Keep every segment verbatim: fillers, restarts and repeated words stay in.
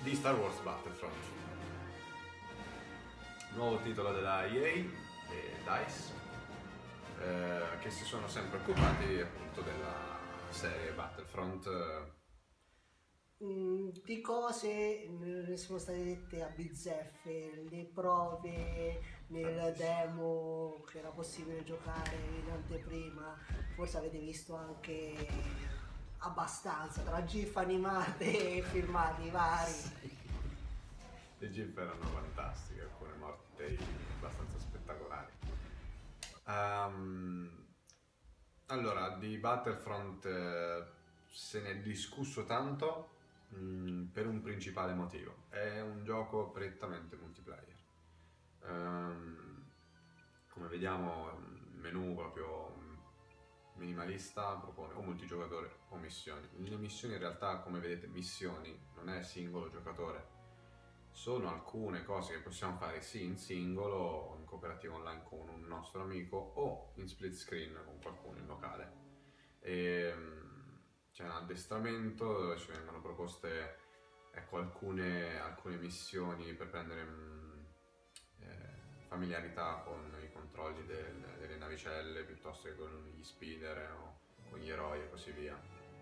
di Star Wars Battlefront. Nuovo titolo della E A e DICE, eh, che si sono sempre occupati appunto della serie Battlefront. Mm, di cose ne sono state dette a bizzeffe, le prove nel demo che era possibile giocare in anteprima, forse avete visto anche abbastanza tra gif animate e filmati vari. Le gif erano fantastiche, alcune morti abbastanza spettacolari. Um, allora, di Battlefront eh, se ne è discusso tanto mh, per un principale motivo. È un gioco prettamente multiplayer. Um, come vediamo, il menu proprio minimalista propone o multigiocatore o missioni. Le missioni in realtà, come vedete, missioni, non è singolo giocatore. Sono alcune cose che possiamo fare sì in singolo o in cooperativa online con un nostro amico o in split screen con qualcuno in locale. E, c'è un addestramento dove ci vengono proposte ecco, alcune, alcune missioni per prendere mh, eh, familiarità con i controlli del, delle navicelle piuttosto che con gli speeder o con gli eroi e così via.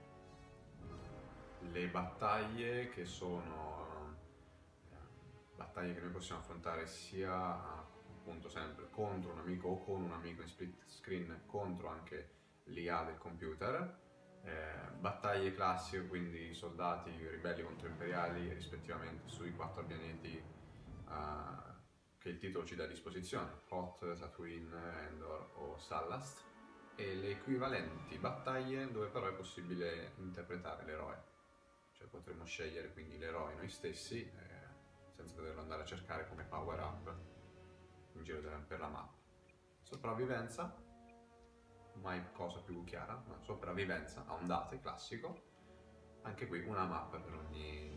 Le battaglie che sono battaglie che noi possiamo affrontare sia appunto sempre contro un amico o con un amico in split screen contro anche l'I A del computer, eh, battaglie classiche, quindi soldati ribelli contro imperiali rispettivamente sui quattro pianeti uh, che il titolo ci dà a disposizione, Hoth, Tatooine, Endor o Sallast, e le equivalenti battaglie dove però è possibile interpretare l'eroe, cioè potremmo scegliere quindi l'eroe noi stessi eh, senza doverlo andare a cercare come power up in giro per la mappa. Sopravvivenza, mai cosa più chiara, ma sopravvivenza a ondate, classico. Anche qui una mappa per ogni,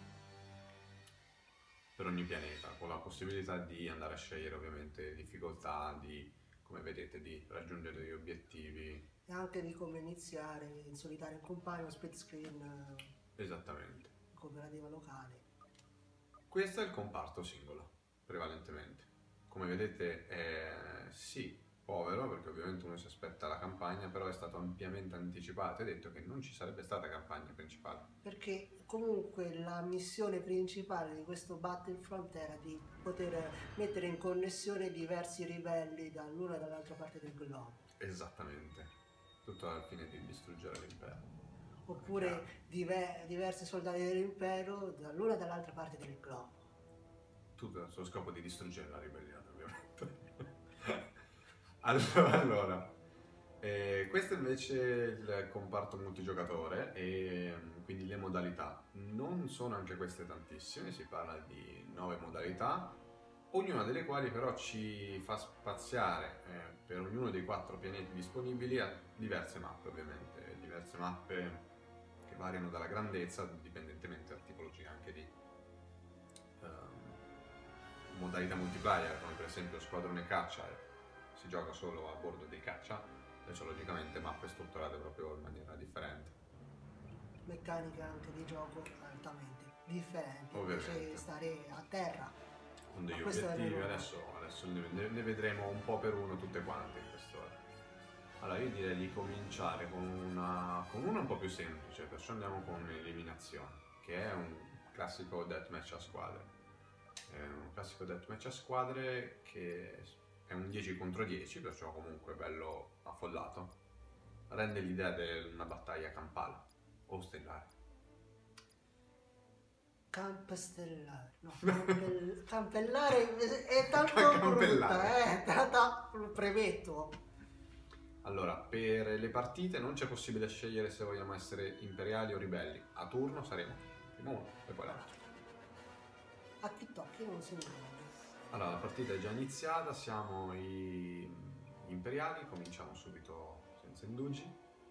per ogni pianeta, con la possibilità di andare a scegliere ovviamente difficoltà, di, come vedete, di raggiungere degli obiettivi. E anche di come iniziare in solitario in compagno, split screen, esattamente, cooperativa locale. Questo è il comparto singolo, prevalentemente. Come vedete è sì, povero, perché ovviamente uno si aspetta la campagna, però è stato ampiamente anticipato e detto che non ci sarebbe stata campagna principale. Perché comunque la missione principale di questo Battlefront era di poter mettere in connessione diversi ribelli dall'una e dall'altra parte del globo. Esattamente, tutto al fine di distruggere l'impero. Oppure diver- diversi soldati dell'impero dall'una e dall'altra parte del globo. Tutto allo scopo di distruggere la ribellione, ovviamente. allora, allora eh, questo invece è il comparto multigiocatore e quindi le modalità. Non sono anche queste tantissime, si parla di nove modalità, ognuna delle quali però ci fa spaziare eh, per ognuno dei quattro pianeti disponibili a diverse mappe, ovviamente, diverse mappe che variano dalla grandezza, dipendentemente da tipologia anche di um, modalità multiplayer, come per esempio squadrone caccia, si gioca solo a bordo dei caccia, e sono logicamente mappe strutturate proprio in maniera differente. Meccaniche anche di gioco altamente differenti, Ovviamente. invece stare a terra. Con degli obiettivi, adesso, adesso ne, ne vedremo un po' per uno tutte quante in quest'ora. Allora io direi di cominciare con una con una un po' più semplice, perciò andiamo con eliminazione, che è un classico deathmatch a squadre. È un classico deathmatch a squadre che è un dieci contro dieci, perciò comunque bello affollato. Rende l'idea di una battaglia campale o stellare. Camp stellare, no, campell- campellare è tanto Campellare. brutta, eh, tanto premetto. Allora, per le partite non c'è possibile scegliere se vogliamo essere imperiali o ribelli. A turno saremo prima uno e poi l'altro. A TikTok non si muove. Allora, la partita è già iniziata, siamo i imperiali, cominciamo subito senza indugi.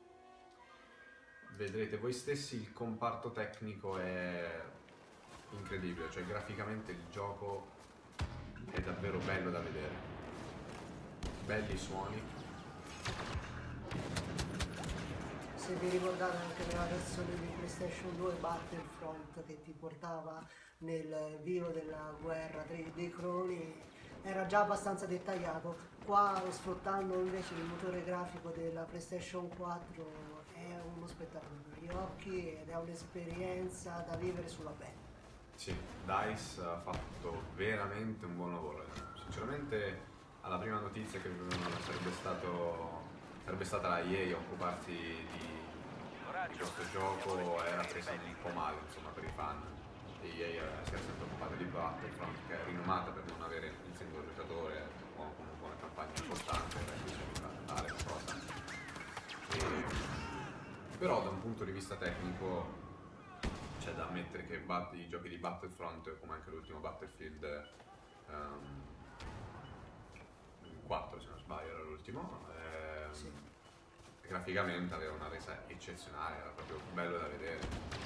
Vedrete voi stessi, il comparto tecnico è incredibile, cioè graficamente il gioco è davvero bello da vedere. Belli suoni. se vi ricordate anche nella versione di PlayStation due Battlefront che ti portava nel vivo della guerra dei, dei cloni, era già abbastanza dettagliato. Qua, sfruttando invece il motore grafico della PlayStation quattro, è uno spettacolo per gli occhi ed è un'esperienza da vivere sulla pelle. Sì, DICE ha fatto veramente un buon lavoro. Sinceramente, alla prima notizia che sarebbe, stato, sarebbe stata la E A a occuparsi di, di questo gioco era presa un po' male, insomma, per i fan. E E A si era sempre occupata di Battlefront, che è rinomata per non avere il singolo giocatore o comunque una campagna importante, quindi c'è tale cosa. E, però da un punto di vista tecnico c'è da ammettere che i giochi di Battlefront, come anche l'ultimo Battlefield um, quattro, se non sbaglio era l'ultimo, ehm, Sì. graficamente aveva una resa eccezionale, era proprio bello da vedere.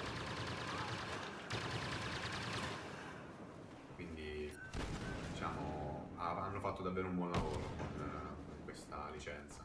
Quindi diciamo hanno fatto davvero un buon lavoro con, con questa licenza.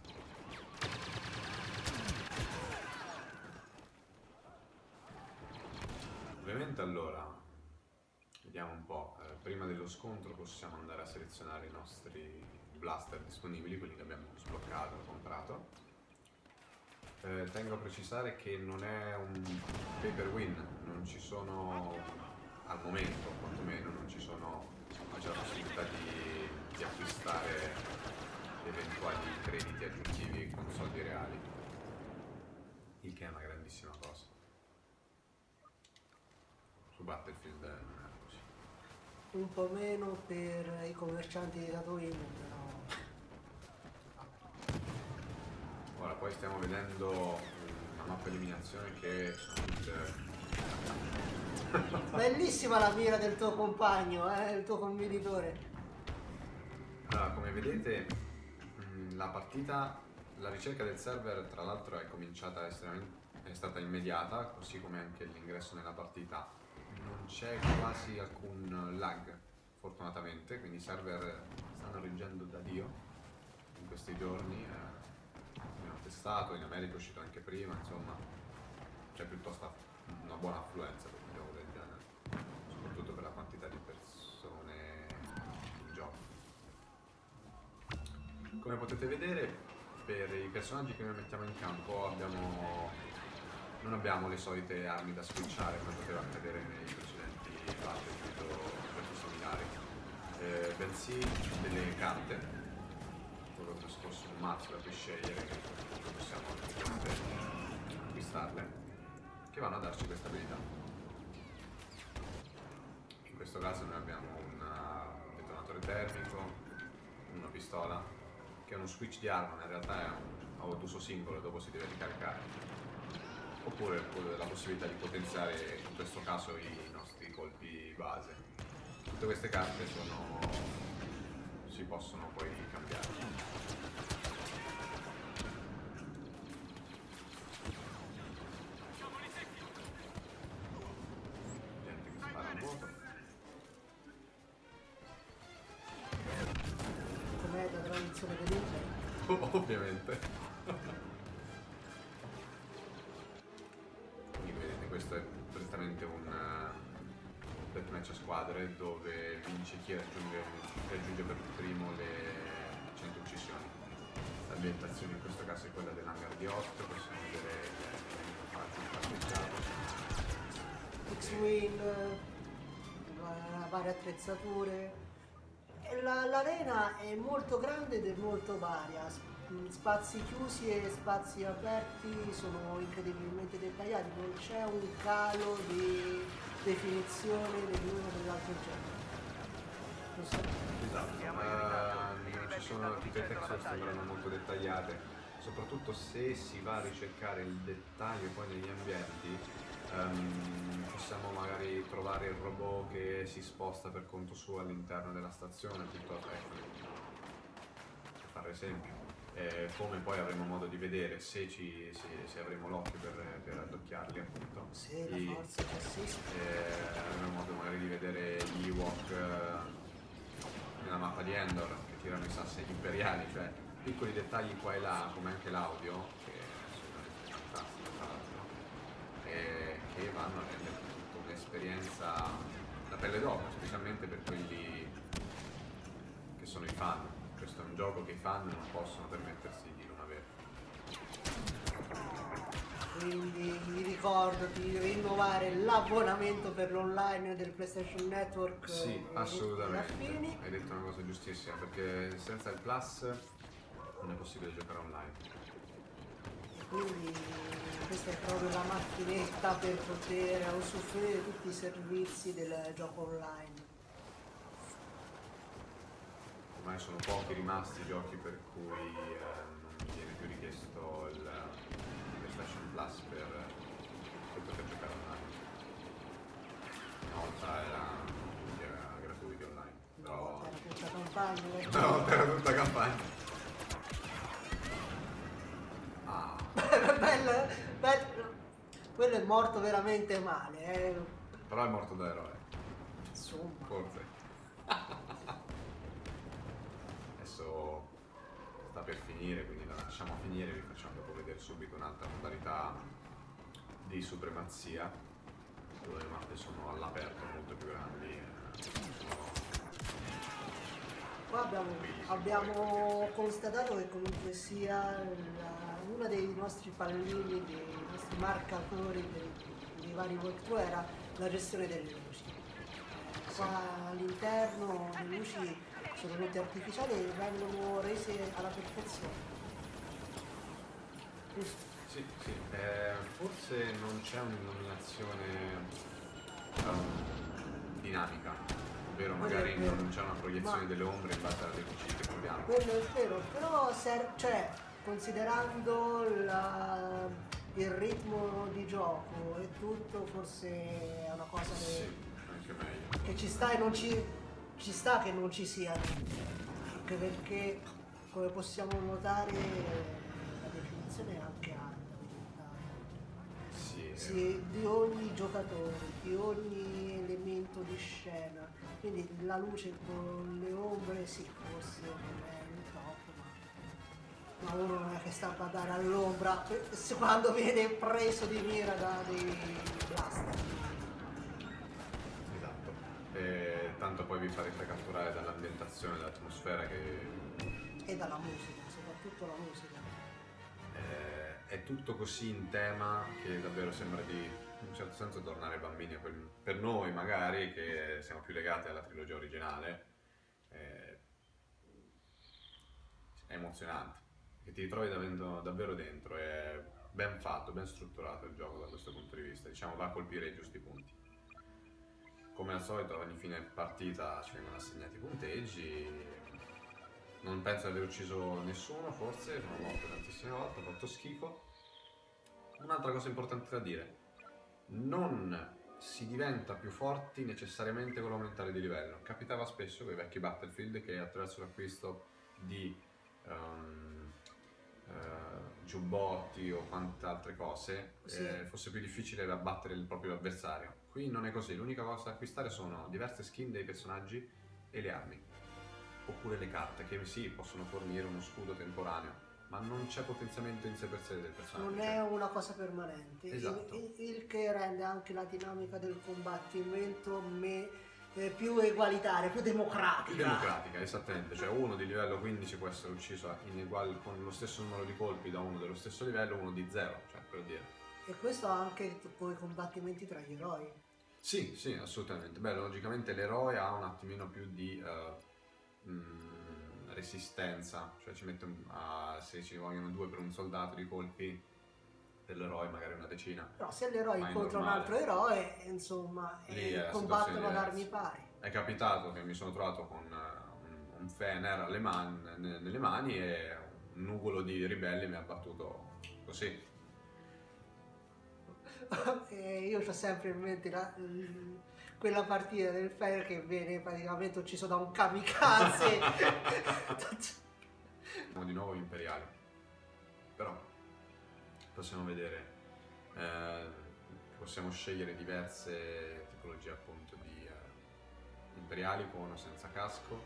Ovviamente allora, vediamo un po', eh, prima dello scontro possiamo andare a selezionare i nostri blaster disponibili, quelli che abbiamo sbloccato o comprato. Eh, tengo a precisare che non è un pay per win, non ci sono, al momento quantomeno, non ci sono, non c'è la possibilità di, di acquistare eventuali crediti aggiuntivi con soldi reali, il che è una grandissima cosa. Su Battlefield non è così. Un po' meno per i commercianti di Tatooine, però... Ora poi stiamo vedendo una mappa eliminazione che sono tutte... Bellissima la mira del tuo compagno, eh, il tuo convinitore. Allora, come vedete mh, la partita, la ricerca del server tra l'altro è cominciata estremamente, è stata immediata, così come anche l'ingresso nella partita. Non c'è quasi alcun lag, fortunatamente, quindi i server stanno reggendo da Dio in questi giorni. Eh, abbiamo testato, in America è uscito anche prima, insomma, c'è piuttosto una buona affluenza per un gioco del genere, soprattutto per la quantità di persone in gioco. Come potete vedere, per i personaggi che noi mettiamo in campo abbiamo... non abbiamo le solite armi da switchare come poteva accadere nei precedenti Battlefield o giochi similari, eh, bensì delle carte, dove ho trascorso un mazzo da cui scegliere, che possiamo acquistarle, che vanno a darci questa abilità. In questo caso noi abbiamo un detonatore termico, una pistola, che è uno switch di arma, ma in realtà è un ad uso singolo e dopo si deve ricaricare. Oppure la possibilità di potenziare in questo caso i nostri colpi base. Tutte queste carte sono, si possono poi cambiare. Gente che spara a vuoto. Com'è la tradizione dell'Inter? Ovviamente. Questo è prettamente un uh, deathmatch a squadre dove vince chi raggiunge, chi raggiunge per primo le cento uccisioni. L'ambientazione in questo caso è quella dell'hangar di otto, possiamo vedere un parcheggiato. X-Wing, varie attrezzature. L'arena è molto grande ed è molto varia. Spazi chiusi e spazi aperti sono incredibilmente dettagliati, non c'è un calo di definizione dell'uno dell'altro genere. Lo so. Esatto, uh, ci sono, tutte le texture sembrano molto dettagliate, soprattutto se si va a ricercare il dettaglio poi negli ambienti. Um, possiamo magari trovare il robot che si sposta per conto suo all'interno della stazione, piuttosto, ecco, per fare esempio. Eh, come poi avremo modo di vedere se, ci, se, se avremo l'occhio per, per addocchiarli, appunto. Sì, la forza ci assiste. Eh, avremo modo magari di vedere gli Ewok eh, nella mappa di Endor che tirano i sassi imperiali, cioè piccoli dettagli qua e là, come anche l'audio, che è assolutamente fantastico. fanno rende tutta un'esperienza da pelle d'oca, specialmente per quelli che sono i fan. Questo è un gioco che i fan non possono permettersi di non avere. Quindi ricordo di rinnovare l'abbonamento per l'online del PlayStation Network. Sì, e assolutamente. affini. Hai detto una cosa giustissima, perché senza il Plus non è possibile giocare online. Quindi questa è proprio la macchinetta per poter usufruire di tutti i servizi del gioco online. Ormai sono pochi rimasti i giochi per cui eh, non mi viene più richiesto il PlayStation Plus per, per poter giocare online. Una volta era, era gratuito online, però... Era tutta campagna. eh. Una volta era tutta campagna. Ah, bello, bello. Quello è morto veramente male, eh. però è morto da eroe, Insomma. forse. Adesso sta per finire, quindi la lasciamo finire, vi facciamo dopo vedere subito un'altra modalità di supremazia, dove le mappe sono all'aperto molto più grandi. eh, sono- Qua abbiamo, abbiamo constatato che comunque sia la- uno dei nostri pallini, dei nostri marcatori dei, dei vari walkthrough era la gestione delle luci. Eh, Qua all'interno le luci sono tutte artificiali e vengono rese alla perfezione. Giusto? Sì, sì, eh, forse non c'è un'illuminazione ehm, dinamica, ovvero Quello è magari vero. non c'è una proiezione Ma- delle ombre in base alle luci che troviamo. Quello è vero, però ser- cioè, considerando la- il ritmo di gioco e tutto, forse è una cosa che, Sì, anche meglio. che ci sta e non ci, ci sta che non ci sia. Anche perché, come possiamo notare, la definizione è anche alta. Sì, eh, Sì, di ogni giocatore, di ogni elemento di scena. Quindi la luce con le ombre sì, forse non è il top, ma, ma uno non è che sta a badare all'ombra eh, se- quando viene preso di mira da dei blaster. esatto. E tanto poi vi farete catturare dall'ambientazione, dall'atmosfera che E dalla musica, soprattutto la musica. eh, è tutto così in tema che davvero sembra di in un certo senso tornare bambini a quel- per noi magari che siamo più legati alla trilogia originale. eh, è emozionante, che ti ritrovi davvero, davvero dentro, è ben fatto, ben strutturato il gioco da questo punto di vista, diciamo va a colpire i giusti punti. Come al solito ogni fine partita ci vengono assegnati punteggi, non penso di aver ucciso nessuno, forse, sono morto tantissime volte, ho fatto schifo. Un'altra cosa importante da dire, non si diventa più forti necessariamente con l'aumentare di livello. Capitava spesso con i vecchi Battlefield che attraverso l'acquisto di um, uh, giubbotti o quante altre cose Sì. eh, fosse più difficile abbattere il proprio avversario. Qui non è così, l'unica cosa da acquistare sono diverse skin dei personaggi e le armi, oppure le carte che sì, possono fornire uno scudo temporaneo, ma non c'è potenziamento in sé per sé del personaggio. Non è una cosa permanente, Esatto. il, il- il che rende anche la dinamica del combattimento me- eh, più egualitaria, più democratica. Più democratica, esattamente, cioè uno di livello quindici può essere ucciso in egual, con lo stesso numero di colpi da uno dello stesso livello, uno di zero, cioè per dire. E questo anche con i combattimenti tra gli eroi. Sì, sì, assolutamente. Beh, logicamente l'eroe ha un attimino più di eh, mh, resistenza, cioè ci mette un- a, se ci vogliono due per un soldato di colpi, dell'eroe magari una decina. Però se l'eroe Ma è incontra un normale. altro eroe, insomma, Lì eh, è la combattono situazione ad armi diversa. pari. È capitato che mi sono trovato con eh, un, un Fener alle man- ne- nelle mani e un nugolo di ribelli mi ha battuto così. E io ho sempre in mente la- l- quella partita del Fair che viene praticamente ucciso da un kamikaze. Siamo di nuovo imperiali, però possiamo vedere, eh, possiamo scegliere diverse tipologie appunto di eh, imperiali con o senza casco.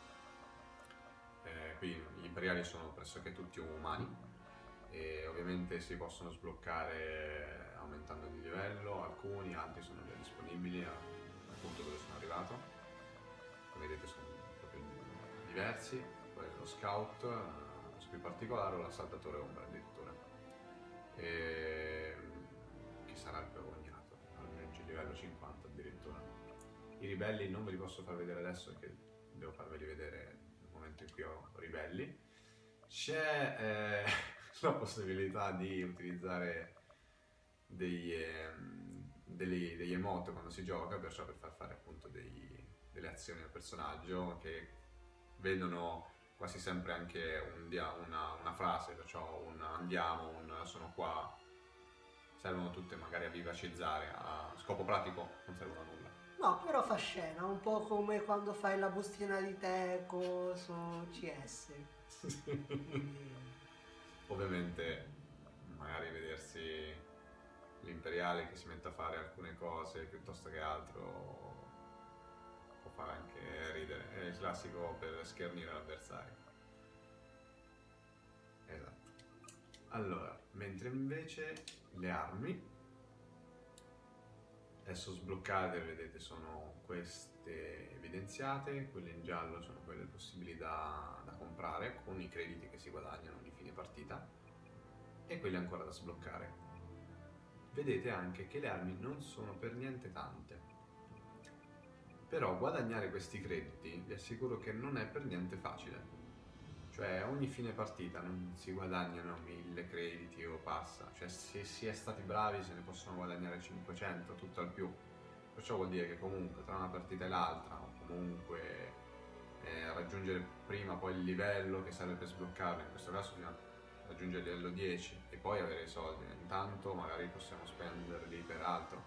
Eh, qui gli imperiali sono pressoché tutti umani e ovviamente si possono sbloccare aumentando di livello, alcuni, altri sono già disponibili al punto dove sono arrivato. Come vedete sono proprio diversi. Poi lo scout, eh, più particolare, o l'assaltatore ombra addirittura. E... che sarà il più agognato, almeno livello cinquanta addirittura. I ribelli non ve li posso far vedere adesso perché devo farveli vedere nel momento in cui ho ribelli. C'è eh, la possibilità di utilizzare dei, eh, degli, degli emote quando si gioca, perciò per far fare appunto dei, delle azioni al personaggio che vedono quasi sempre anche un dia, una, una frase, perciò un andiamo, un sono qua, servono tutte magari a vivacizzare, a scopo pratico non servono a nulla. No, però fa scena, un po' come quando fai la bustina di Teco su C S. Ovviamente magari vedersi l'imperiale che si mette a fare alcune cose piuttosto che altro può fare anche ridere, è il classico per schernire l'avversario. Esatto. Allora, mentre invece le armi adesso sbloccate, vedete, sono queste evidenziate, quelle in giallo sono quelle possibili da, da comprare con i crediti che si guadagnano di fine partita, e quelle ancora da sbloccare. Vedete anche che le armi non sono per niente tante, però guadagnare questi crediti vi assicuro che non è per niente facile. Cioè ogni fine partita non si guadagnano mille crediti o passa, cioè se si è stati bravi se ne possono guadagnare cinquecento, tutto al più. Perciò vuol dire che comunque tra una partita e l'altra, o comunque eh, raggiungere prima poi il livello che serve per sbloccarlo, in questo caso bisogna raggiungere il livello dieci e poi avere i soldi, intanto magari possiamo spenderli per altro.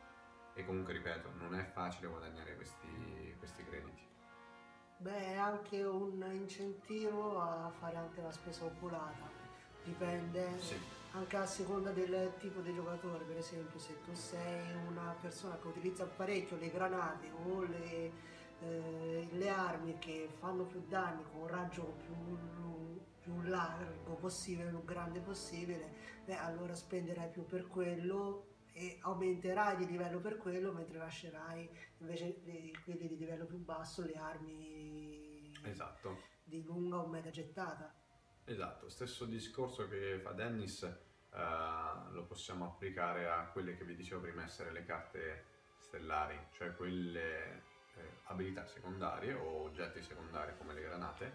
E comunque ripeto, non è facile guadagnare questi, questi crediti. Beh, è anche un incentivo a fare anche la spesa oculata, dipende Sì. anche a seconda del tipo di giocatore. Per esempio, se tu sei una persona che utilizza parecchio le granate o le, eh, le armi che fanno più danni con un raggio più, più largo possibile, più grande possibile, beh, allora spenderai più per quello e aumenterai di livello per quello, mentre lascerai invece le, quelli di livello più basso le armi Esatto. di lunga o media gettata. Esatto, stesso discorso che fa Dennis eh, lo possiamo applicare a quelle che vi dicevo prima essere le carte stellari, cioè quelle eh, abilità secondarie o oggetti secondari come le granate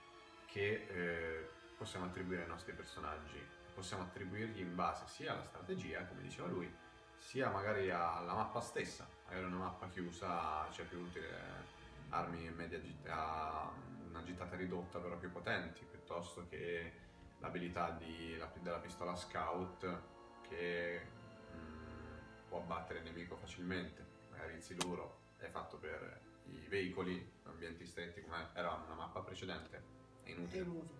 che eh, possiamo attribuire ai nostri personaggi. Possiamo attribuirgli in base sia alla strategia, come diceva lui, sia magari alla mappa stessa. Magari una mappa chiusa c'è più utile armi media a una gittata ridotta però più potenti, piuttosto che l'abilità di, la, della pistola scout che mh, può abbattere il nemico facilmente. Magari il siluro è fatto per i veicoli, ambienti stretti come era una mappa precedente, è inutile. È inutile.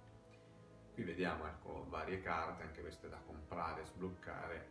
Qui vediamo, ecco, varie carte, anche queste da comprare, sbloccare,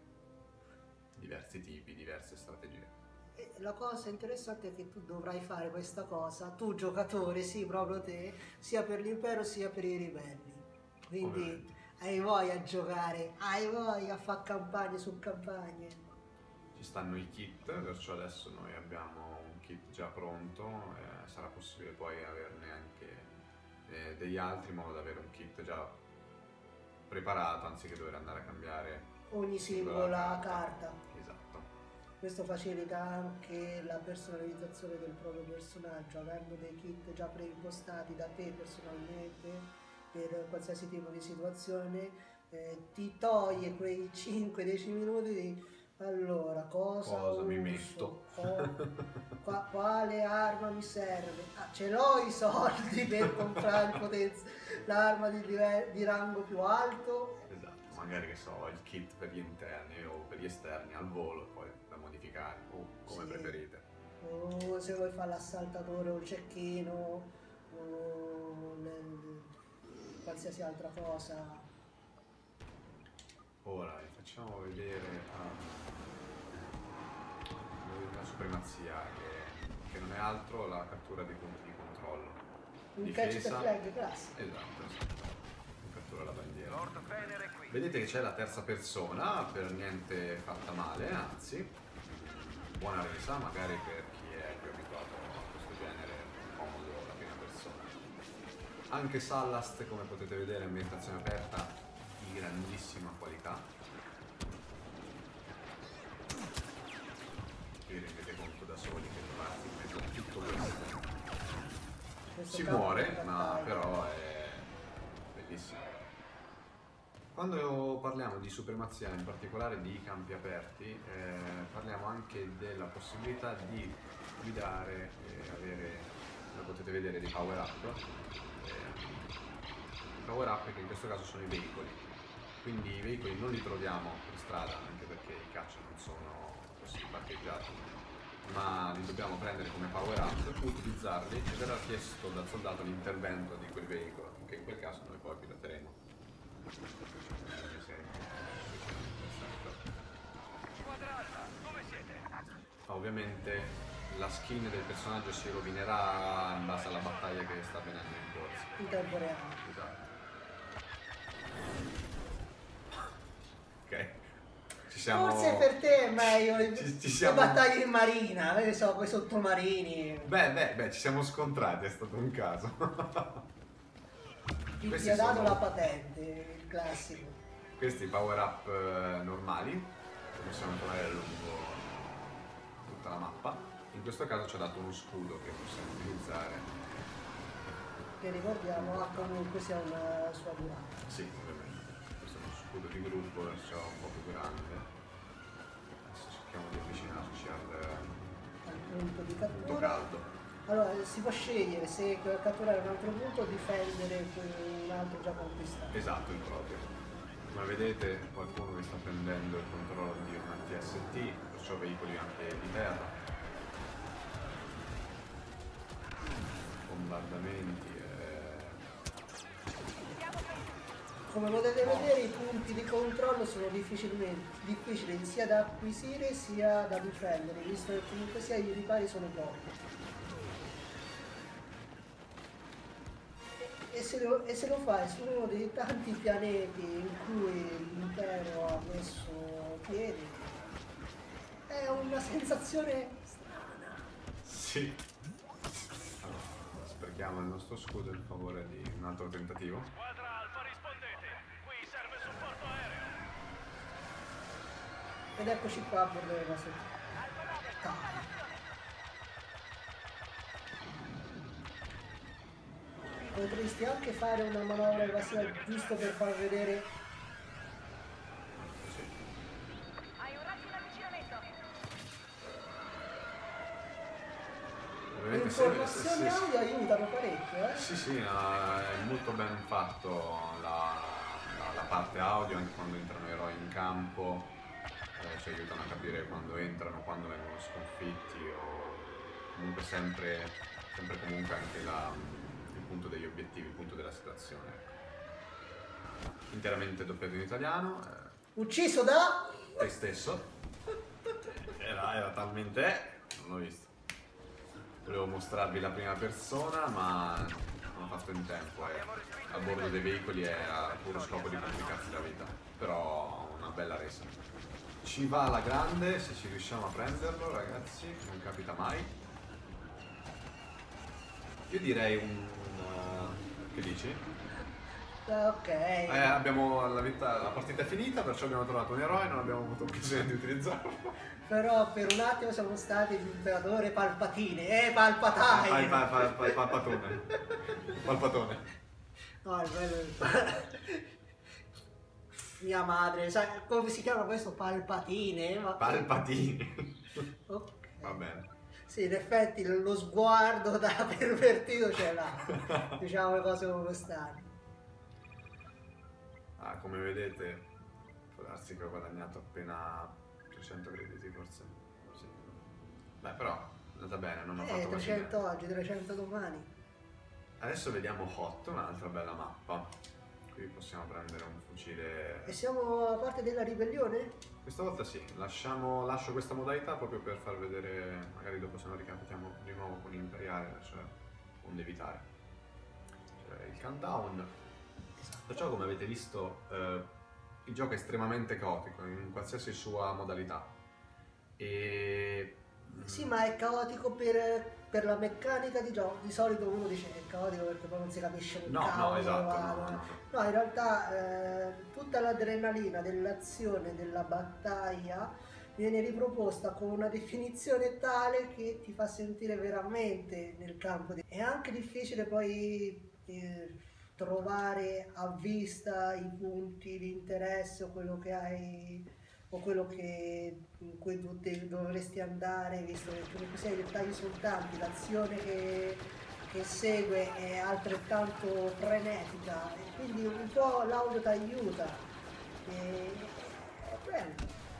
diversi tipi, diverse strategie. E la cosa interessante è che tu dovrai fare questa cosa, tu giocatore, sì, proprio te, sia per l'impero sia per i ribelli. Quindi Ovviamente. hai voglia a giocare, hai voglia a fare campagne su campagne. Ci stanno i kit, perciò adesso noi abbiamo un kit già pronto, eh, sarà possibile poi averne anche eh, degli altri in modo da avere un kit già preparato anziché dover andare a cambiare Ogni singola carta. Esatto. Questo facilita anche la personalizzazione del proprio personaggio, avendo dei kit già preimpostati da te personalmente per qualsiasi tipo di situazione, eh, ti toglie quei cinque dieci minuti di allora cosa, Cosa uso, mi metto? co- qua- quale arma mi serve? Ah, ce l'ho i soldi per comprare il potenza- l'arma di, live- di rango più alto. Esatto, magari che so, il kit per gli interni o per gli esterni al volo, poi da modificare o come Sì. preferite. O se vuoi fare l'assaltatore o il cecchino o nel- qualsiasi altra cosa. Ora vi facciamo vedere ah, la supremazia che, che non è altro la cattura dei punti di controllo. Un catch the Difesa. flag classico. Esatto, esatto. Un cattura la bandiera. Vedete che c'è la terza persona, per niente fatta male, anzi, buona resa, magari per chi è più abituato a questo genere, comodo la prima persona. Anche Sallast, come potete vedere, ambientazione aperta di grandissima qualità. Vi rendete conto da soli che trovarsi in mezzo a tutto questo si muore, ma però è bellissimo. Quando parliamo di supremazia, in particolare di campi aperti, eh, parliamo anche della possibilità di guidare e avere, come potete vedere, dei power up. I power up che in questo caso sono i veicoli, quindi i veicoli non li troviamo per strada, anche perché i caccia non sono così parcheggiati, ma li dobbiamo prendere come power up, utilizzarli e verrà chiesto dal soldato l'intervento di quel veicolo, che in quel caso noi poi piloteremo. Ovviamente la skin del personaggio si rovinerà in base alla battaglia che sta avvenendo in corso. In tempo reale. Esatto. Ok. Ci siamo... Forse per te è meglio ci, ci le siamo... battaglie in marina, che so, quei sottomarini. Beh, beh, beh, ci siamo scontrati, è stato un caso. Chi Questi ti ha dato sono- la patente, il classico. Questi power up eh, normali, che possiamo trovare lungo tutta la mappa. In questo caso ci ha dato uno scudo che possiamo utilizzare. Che ricordiamo ha comunque sia una sua durata. Sì, ovviamente. Questo è uno scudo di gruppo, perciò un po' più grande. Adesso cerchiamo di avvicinarci al Al punto di punto cattura. caldo. Allora si può scegliere se catturare un altro punto o difendere un altro già conquistato. Esatto, il proprio. Come vedete qualcuno mi sta prendendo il controllo di una T S T, perciò veicoli anche di terra. Bombardamenti. Eh... Come potete vedere i punti di controllo sono difficilmente difficili sia da acquisire sia da difendere, visto che comunque sia i ripari sono pochi. E se, lo, e se lo fai su uno dei tanti pianeti in cui l'impero ha messo piede, è una sensazione strana. Sì. Allora, sprechiamo il nostro scudo in favore di un altro tentativo. Squadra Alfa, rispondete. Qui serve supporto aereo. Ed eccoci qua a bordo della nostra. Potresti anche fare una manovra evasiva giusto per far vedere. Sì. Hai un razzo in avvicinamento. Le Ovviamente se- informazioni se- se- audio aiutano parecchio, eh? Sì, sì, no, è molto ben fatto la, la- la parte audio, anche quando entrano eroi in campo, eh, ci aiutano a capire quando entrano, quando vengono sconfitti o comunque sempre, sempre comunque anche la- il punto degli obiettivi, il punto della situazione. ecco. Interamente doppiato in italiano, eh, Ucciso da. te stesso, era, era talmente... non l'ho visto. Volevo mostrarvi la prima persona, ma non ho fatto in tempo. E a bordo dei veicoli era a puro scopo di complicarsi la vita. Però una bella resa. Ci va alla grande se ci riusciamo a prenderlo, ragazzi. Non capita mai. Io direi un... uh, che dici? Ok. Eh, abbiamo la, vita, la partita è finita, perciò abbiamo trovato un eroe, non abbiamo avuto occasione di utilizzarlo. Però per un attimo siamo stati l'imperatore Palpatine. Eh, Palpatine! Pal, pal, pal, pal, palpatone. Palpatone. No, è bello. Mia madre, sai come si chiama questo Palpatine? Ma... Palpatini. Ok. Va bene. Sì, in effetti lo sguardo da pervertito ce l'ha. Diciamo le cose come stanno. Ah, come vedete, può darsi che ho guadagnato appena trecento crediti forse. Sì. Beh, però è andata bene, non ho Eh, fatto così bene. trecento oggi, trecento domani. Adesso vediamo Hot, un'altra bella mappa. Qui possiamo prendere un fucile. E siamo a parte della ribellione? Questa volta sì, lasciamo, lascio questa modalità proprio per far vedere, magari dopo se non ricapitiamo di nuovo con Imperiale, cioè onde evitare. Cioè, il countdown. Perciò, come avete visto, eh, il gioco è estremamente caotico in qualsiasi sua modalità. E... Sì, ma è caotico per, per la meccanica di gioco. Di solito uno dice che è caotico perché poi non si capisce un No, cavolo. no, esatto, va- no, no, no. No, in realtà eh, tutta l'adrenalina dell'azione, della battaglia viene riproposta con una definizione tale che ti fa sentire veramente nel campo. di- È anche difficile poi eh, trovare a vista i punti di interesse o quello che hai o quello che, in cui tu te- dovresti andare, visto che comunque sia i dettagli sono tanti, l'azione che, che segue è altrettanto frenetica e quindi un po' l'audio ti aiuta. E, è bello.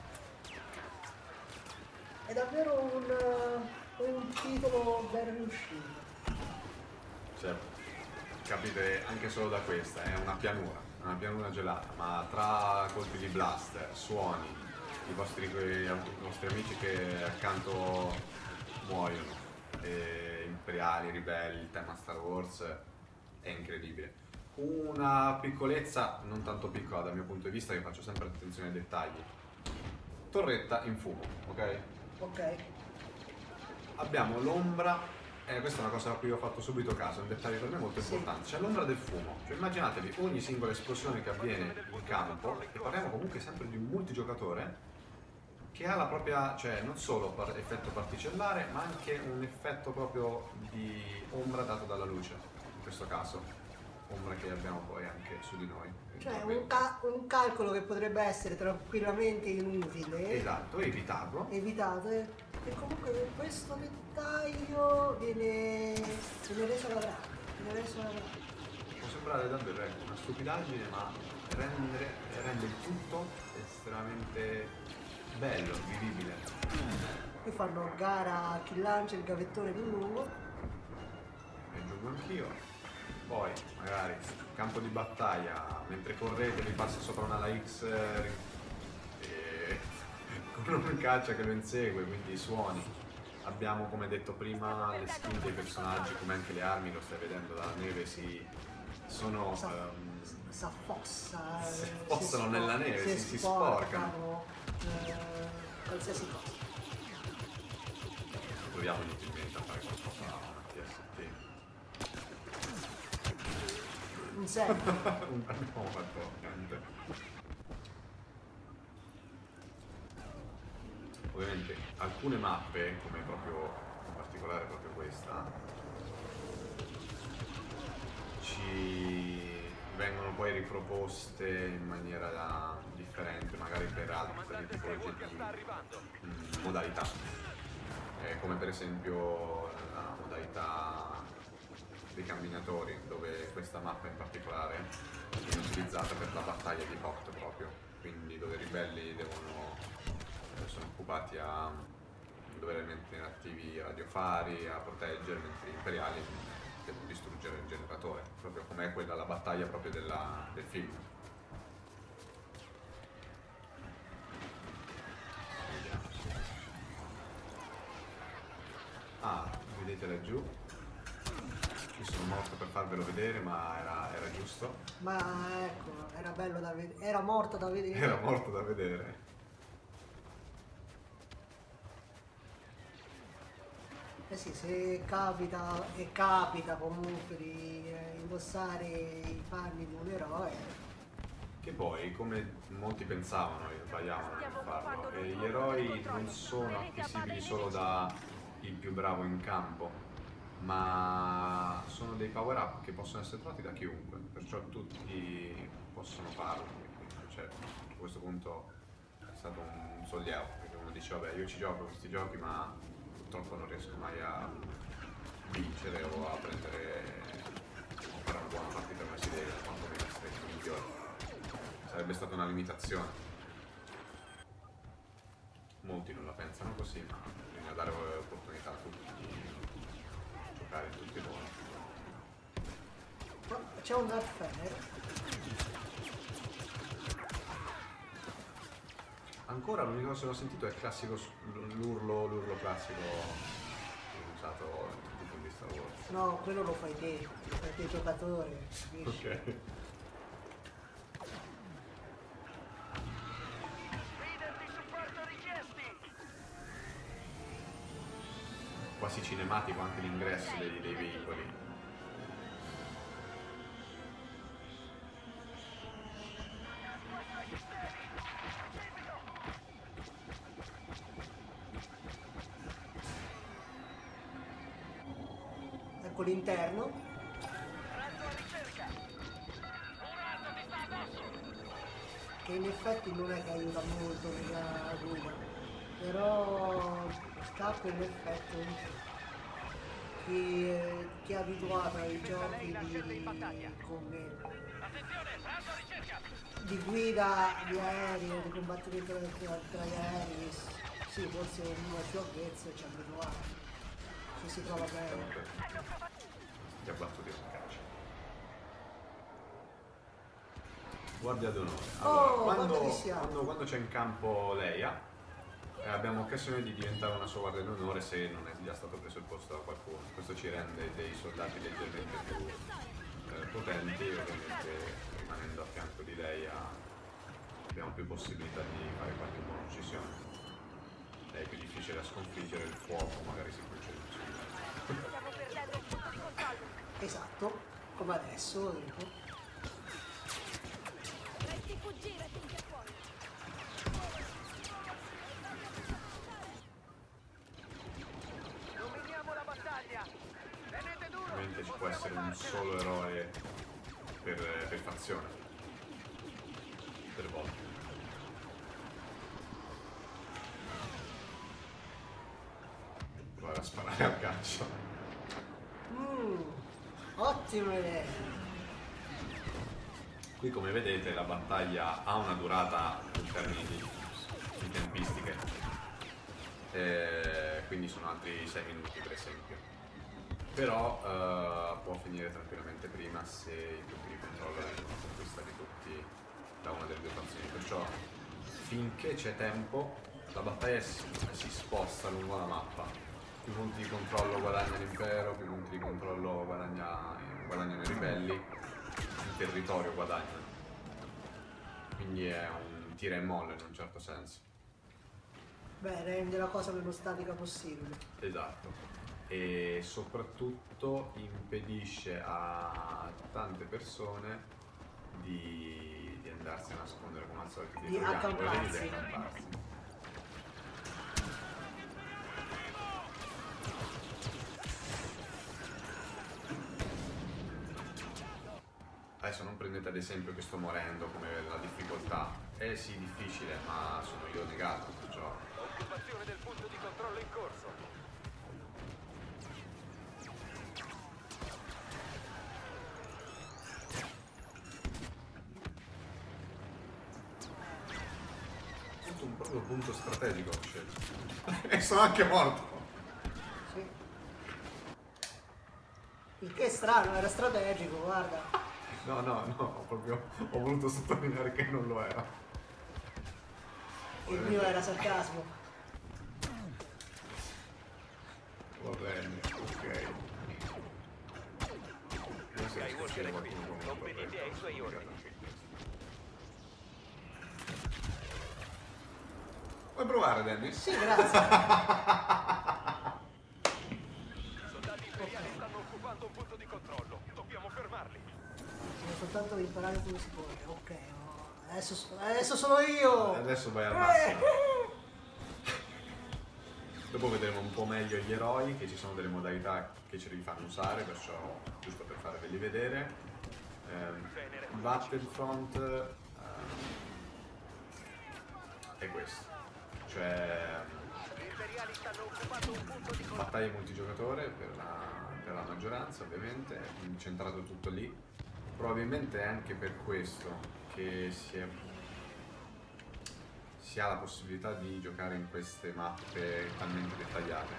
È davvero un, un titolo ben riuscito. Cioè, capite anche solo da questa, è una pianura, una pianura gelata, ma tra colpi di blaster, suoni, i vostri, i vostri amici che accanto muoiono, e imperiali, ribelli, il tema Star Wars è incredibile. Una piccolezza, non tanto piccola dal mio punto di vista, che faccio sempre attenzione ai dettagli. Torretta in fumo, ok? Ok. Abbiamo l'ombra. Eh, questa è una cosa a cui ho fatto subito caso, è un dettaglio per me molto Sì. importante. C'è l'ombra del fumo, cioè immaginatevi ogni singola esplosione che avviene in campo, e parliamo comunque sempre di un multigiocatore che ha la propria, cioè non solo par- effetto particellare, ma anche un effetto proprio di ombra dato dalla luce, in questo caso, ombra che abbiamo poi anche su di noi. Cioè un, ca- un calcolo che potrebbe essere tranquillamente inutile, Esatto, evitarlo. evitato, e e comunque per questo dettaglio viene, viene reso alla grande, viene reso alla grande. Può sembrare davvero ecco, una stupidaggine, ma rende, rende il tutto estremamente bello, vivibile. Qui fanno gara a chi lancia il gavettone più lungo. E gioco anch'io. Poi, magari, campo di battaglia, mentre correte vi passa sopra un'ala X eh, e con un caccia che lo insegue, quindi i suoni. Abbiamo, come detto prima, le skin dei personaggi, come anche le armi, lo stai vedendo dalla neve, si sono... Sa- ehm, S'affossa, si eh, affossano si nella spor- neve, si- si sporcano. eh, qualsiasi cosa. proviamo inutilmente a fare qualcosa a una T S T. Un set. Non abbiamo fatto niente. Ovviamente alcune mappe, come proprio in particolare proprio questa, ci vengono poi riproposte in maniera differente, magari per altre tipologie di mm, modalità. Eh, come per esempio la modalità dei camminatori, dove questa mappa in particolare viene utilizzata per la battaglia di Hoth proprio, quindi dove i ribelli devono, eh, sono occupati a dover mettere attivi radiofari, a proteggere, mentre gli imperiali devono distruggere il generatore, proprio come è quella la battaglia proprio della, del film. Vediamo. Ah, vedete laggiù? Io sono morto per farvelo vedere, ma era, era giusto. Ma ecco, era bello da vedere, era morto da vedere. Era morto da vedere. Eh sì, se capita, e capita comunque di eh, indossare i panni di un eroe, Che poi, come molti pensavano e sbagliavano nel farlo, eh, gli eroi non sono acquisibili solo da il più bravo in campo, ma sono dei power up che possono essere trovati da chiunque, perciò tutti possono farlo. Cioè, a questo punto è stato un sollievo, perché uno dice vabbè io ci gioco questi giochi ma purtroppo non riesco mai a vincere o a prendere a fare una buona partita come si deve, quanto meno essere il migliore. Sarebbe stata una limitazione. Molti non la pensano così, ma bisogna dare opportunità a tutti di giocare in tutti i modi. ma c'è un Darth Vader. Ancora l'unica cosa che ho sentito è il classico s- l'urlo, l'urlo classico usato in tutti i film di Star Wars. No, quello lo fai te, lo fai te giocatore. capisci? Ok. quasi cinematico anche l'ingresso dei, dei veicoli. Ecco l'interno. Che in effetti non è che aiuta molto nella guida, però sta per l'effetto chi, eh, chi è abituato ai giochi di, come, di guida di aerei, di combattimento tra, tra gli aerei, sì, forse una giochezza ci ha abituato, se si trova bene. Ti ha battuto in caccia. Guardia d'onore. Allora, Oh, quando, quanto siamo? quando, quando c'è in campo Leia, eh, abbiamo occasione di diventare una sua guardia d'onore se non è già stato preso il posto da qualcuno. Questo ci rende dei soldati leggermente più eh, potenti, ovviamente rimanendo a fianco di Leia abbiamo più possibilità di fare qualche buona uccisione. Lei è più difficile da sconfiggere, il fuoco magari si concede più. Esatto, come adesso. Ecco. Fuggire finché puoi. Dominiamo la battaglia. Tenete duro. Ovviamente ci può essere un solo eroe per, per fazione, per volta. Provare a sparare al calcio. Mm, ottima idea. Qui come vedete la battaglia ha una durata in termini di, di tempistiche, eh, quindi sono altri sei minuti per esempio, però eh, può finire tranquillamente prima se i punti di controllo vengono conquistati tutti da una delle due fazioni, perciò finché c'è tempo la battaglia si, si sposta lungo la mappa, più punti di controllo guadagna l'impero, più punti di controllo guadagna, guadagnano i ribelli, il territorio guadagna, quindi è un tira e molla in un certo senso. Beh, rende la cosa meno statica possibile. Esatto, e soprattutto impedisce a tante persone di, di andarsi a nascondere come al solito Di dietro gli angoli, accamparsi. di accamparsi. Adesso non prendete ad esempio che sto morendo come la difficoltà. Eh sì, difficile, ma sono io negato, perciò... Occupazione del punto di controllo in corso. Punto, un proprio punto strategico ho scelto. E sono anche morto. Sì. Il che è strano, era strategico, guarda. No, no, no, ho proprio ho voluto sottolineare che non lo era. Il mio era sarcasmo. Va bene, ok. Non so se Skywalker è qui. qualcuno come Non venite ai suoi ordini. Vuoi provare, Dennis? Sì, grazie. Soldati imperiali stanno occupando un punto di controllo. Dobbiamo fermarli. Devo soltanto imparare come si corre. Ok, oh, adesso, so- adesso sono io. Adesso vai al Eh, massimo. Dopo vedremo un po' meglio gli eroi, che ci sono delle modalità che ce li fanno usare, perciò giusto per farveli vedere. Ehm, Battlefront ehm, è questo, cioè Gli imperiali stanno occupando un punto di controllo. battaglie multigiocatore per la, per la maggioranza ovviamente, è incentrato tutto lì. Probabilmente è anche per questo che si, è, si ha la possibilità di giocare in queste mappe talmente dettagliate.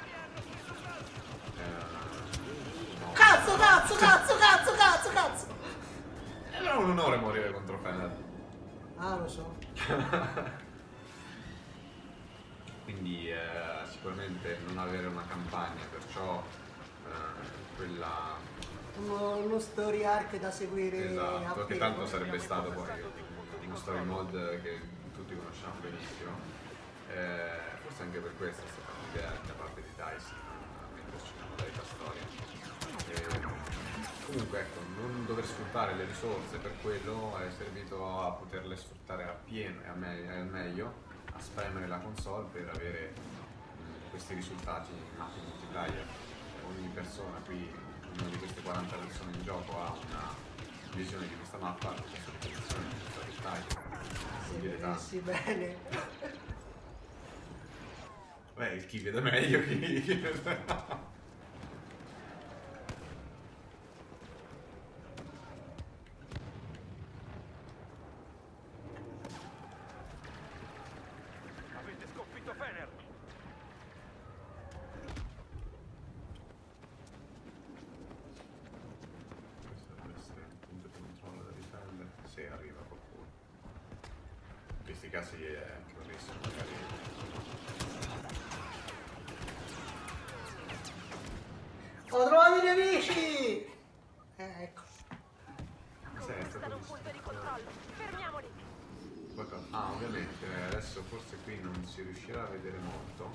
Eh, no. Cazzo, cazzo, cazzo, cazzo, cazzo, cazzo. Era un onore morire contro Fenner. Ah, lo so. Quindi eh, sicuramente non avere una campagna, perciò eh, quella Uno, uno story arc da seguire. esatto, che appena. tanto sarebbe stato poi uno story mode che tutti conosciamo benissimo. Eh, forse anche per questo è stata un'idea da parte di DICE, mentre esserci una modalità storia. E, comunque ecco, non dover sfruttare le risorse per quello è servito a poterle sfruttare a pieno e a me- al meglio, a spremere la console per avere mh, questi risultati in mappe multiplayer. Ogni persona qui, una di queste quaranta persone in gioco ha una visione di questa mappa, questa definizione, questo dettaglio. Se Vuol dire tanto. vedessi bene. Beh, chi vede meglio, chi, chi vede... Avete sconfitto Fener. Questo deve essere un punto di controllo da difendere, se arriva qualcuno. In questi casi è anche benissimo, magari... Ho trovato i nemici! Eh, ecco. Sì, è stato Sono un punto di controllo. Fermiamoli. qualcosa. Ah, ovviamente, adesso forse qui non si riuscirà a vedere molto.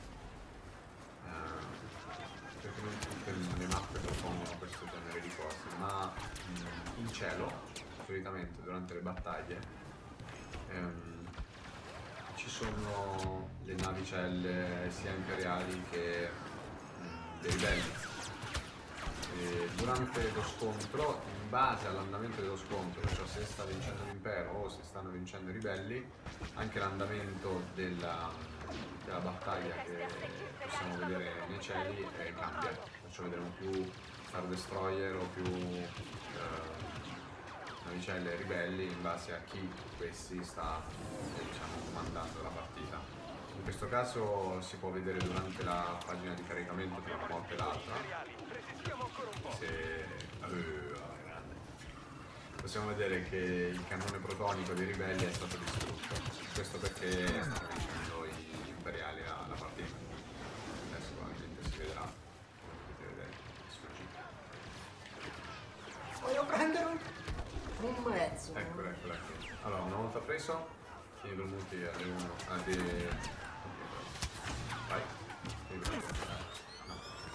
Eh, perché non tutte le mappe propongono questo genere di cose, ma mh, in cielo, solitamente durante le battaglie, ehm, ci sono le navicelle sia imperiali che mh, dei ribelli. E durante lo scontro, in base all'andamento dello scontro, cioè se sta vincendo l'impero o se stanno vincendo i ribelli, anche l'andamento della, della battaglia che possiamo vedere nei cieli eh, cambia. Perciò vedremo più Star Destroyer o più eh, navicelle ribelli in base a chi questi sta eh, diciamo, comandando la partita. In questo caso si può vedere durante la pagina di caricamento tra una volta e l'altra. Resistiamo ancora un po'. Se... uh, grande. Possiamo vedere che il cannone protonico dei ribelli è stato distrutto. Questo perché stanno vincendo gli imperiali la, la partita. Adesso probabilmente si vedrà, come potete vedere, sfuggita. Voglio prendere un, un mezzo. Eccolo, eccolo, eccolo. Allora, una volta preso, finito il multi alle uno. Ah, di... Vai. No.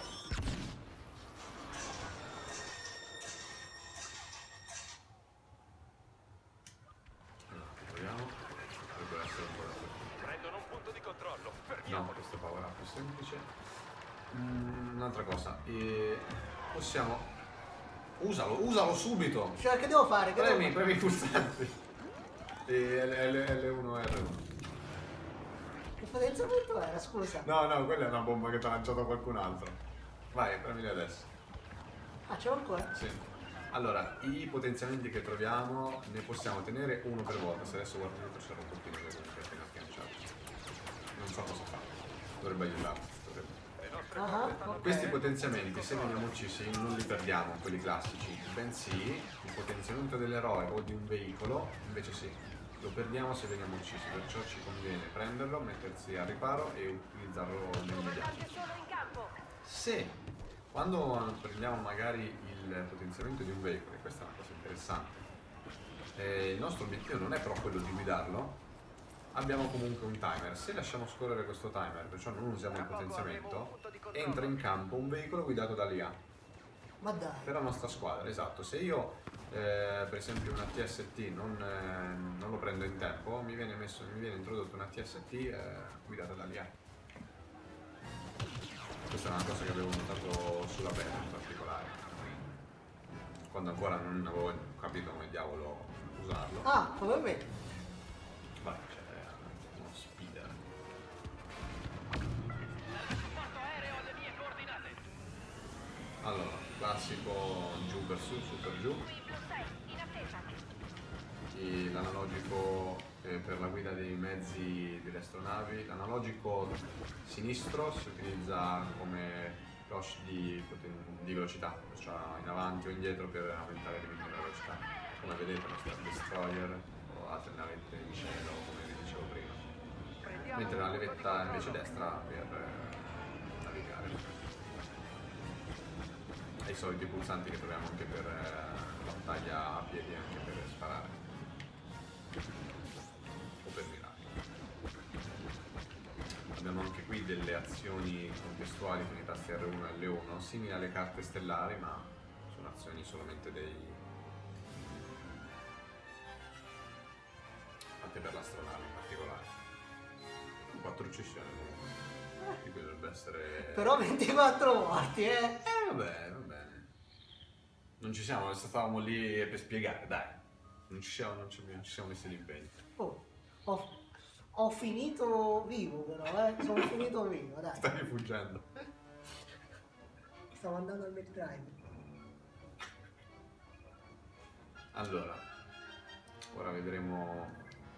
Proviamo, dovrebbe essere un po' da qui. Prendono un punto di controllo. No, Fermiamoli. questo power up è semplice. Mm, un'altra cosa, e possiamo... Usalo, usalo subito! Cioè, che devo fare? Che Premi, devo... premi i pulsanti! E L uno R uno. Che potenziamento era, scusa? No, no, quella è una bomba che ti ha lanciato qualcun altro. Vai, premili adesso. Ah, c'è ancora? Sì. Allora, i potenziamenti che troviamo ne possiamo tenere uno per volta. Se adesso guardo dietro c'è un colpino che è appena schiacciato. Non so cosa fa. Dovrebbe aiutarci. Dovrebbe. Le nostre Ah, forze stanno ok. Questi potenziamenti, se veniamo uccisi, non li perdiamo, quelli classici, bensì il potenziamento dell'eroe o di un veicolo, invece sì, lo perdiamo se veniamo uccisi, perciò ci conviene prenderlo, mettersi al riparo e utilizzarlo nell'immediato. Comandante sono in campo. Se quando prendiamo magari il potenziamento di un veicolo, e questa è una cosa interessante, eh, il nostro obiettivo non è però quello di guidarlo, abbiamo comunque un timer. Se lasciamo scorrere questo timer, perciò non usiamo il potenziamento, entra in campo un veicolo guidato dall'I A Ma dai. per la nostra squadra. Esatto, se io eh, per esempio un A T S T non, eh, non lo prendo in tempo, mi viene, messo, mi viene introdotto un A T S T eh, guidato dall'I A. Questa è una cosa che avevo notato sulla beta in particolare, quando ancora non avevo capito come diavolo usarlo. Ah, come me. Vai, c'è uno speeder. supporto aereo alle mie coordinate. Allora, classico giù per su, su per giù. Qui più sei, in attesa. E l'analogico eh, per la guida dei mezzi delle astronavi. L'analogico sinistro si utilizza come rush di, poten- di velocità, cioè in avanti o indietro per aumentare e diminuire la velocità. Come vedete lo Star Destroyer o altre navette in cielo, come vi dicevo prima. Prendiamo Mentre la un punto di levetta invece controllo. destra per eh, navigare. E i soliti pulsanti che troviamo anche per eh, battaglia a piedi e anche per sparare. O per mirare. Abbiamo anche qui delle azioni contestuali con i tasti R uno e L uno, simili alle carte stellari, ma sono azioni solamente dei... fatte per l'astronave in particolare. quattro uccisioni comunque, di cui dovrebbe essere... Però ventiquattro morti, eh! Eh vabbè, va bene. Non ci siamo, stavamo lì per spiegare, dai. Non ci siamo, non ci, non ci siamo messi l'impegno. Oh, ho, ho finito vivo però, eh! Sono finito vivo, dai! Stai fuggendo. Stavo andando al McDrive. Allora, ora vedremo...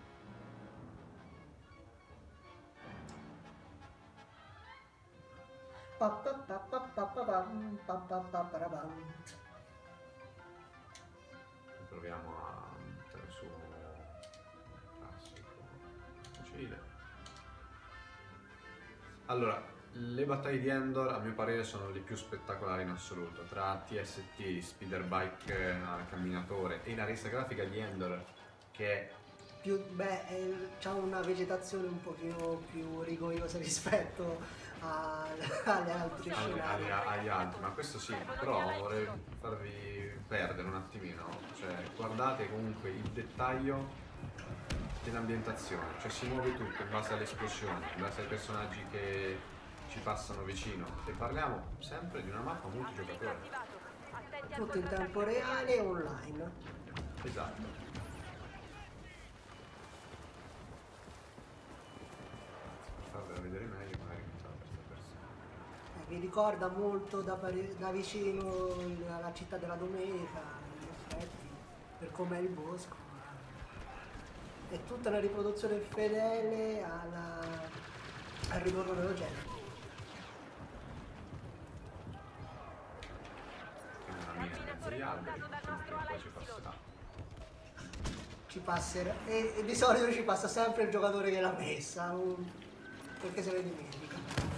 Pa, pa, pa, pa, pa, pa, pam, pa, pa, pa, parabam. Proviamo a mettere su classico fucile. Allora, le battaglie di Endor a mio parere sono le più spettacolari in assoluto. Tra T S T, Speederbike eh, camminatore e la resa grafica di Endor, che è Più, beh, eh, c'ha una vegetazione un pochino più rigogliosa rispetto a- alle altre agli, scenari. agli- agli altri, ma questo sì, però vorrei farvi perdere un attimino. Cioè, guardate comunque il dettaglio dell'ambientazione, cioè si muove tutto in base alle esplosioni, in base ai personaggi che ci passano vicino. E parliamo sempre di una mappa multigiocatore. Attivato. Attenti al Tutto in portale tempo reale e online. Esatto. Farvela vedere meglio, magari con la terza persona. Eh, mi ricorda molto da, pare- da vicino il- la città della domenica, in effetti, per com'è il bosco. È tutta una riproduzione fedele alla, al ritorno dello genere. È una mina in mezzo agli alberi, sempre che poi ci passerà. Ci passerà, e, e di solito ci passa sempre il giocatore che l'ha messa, un- perché se ne dimentica.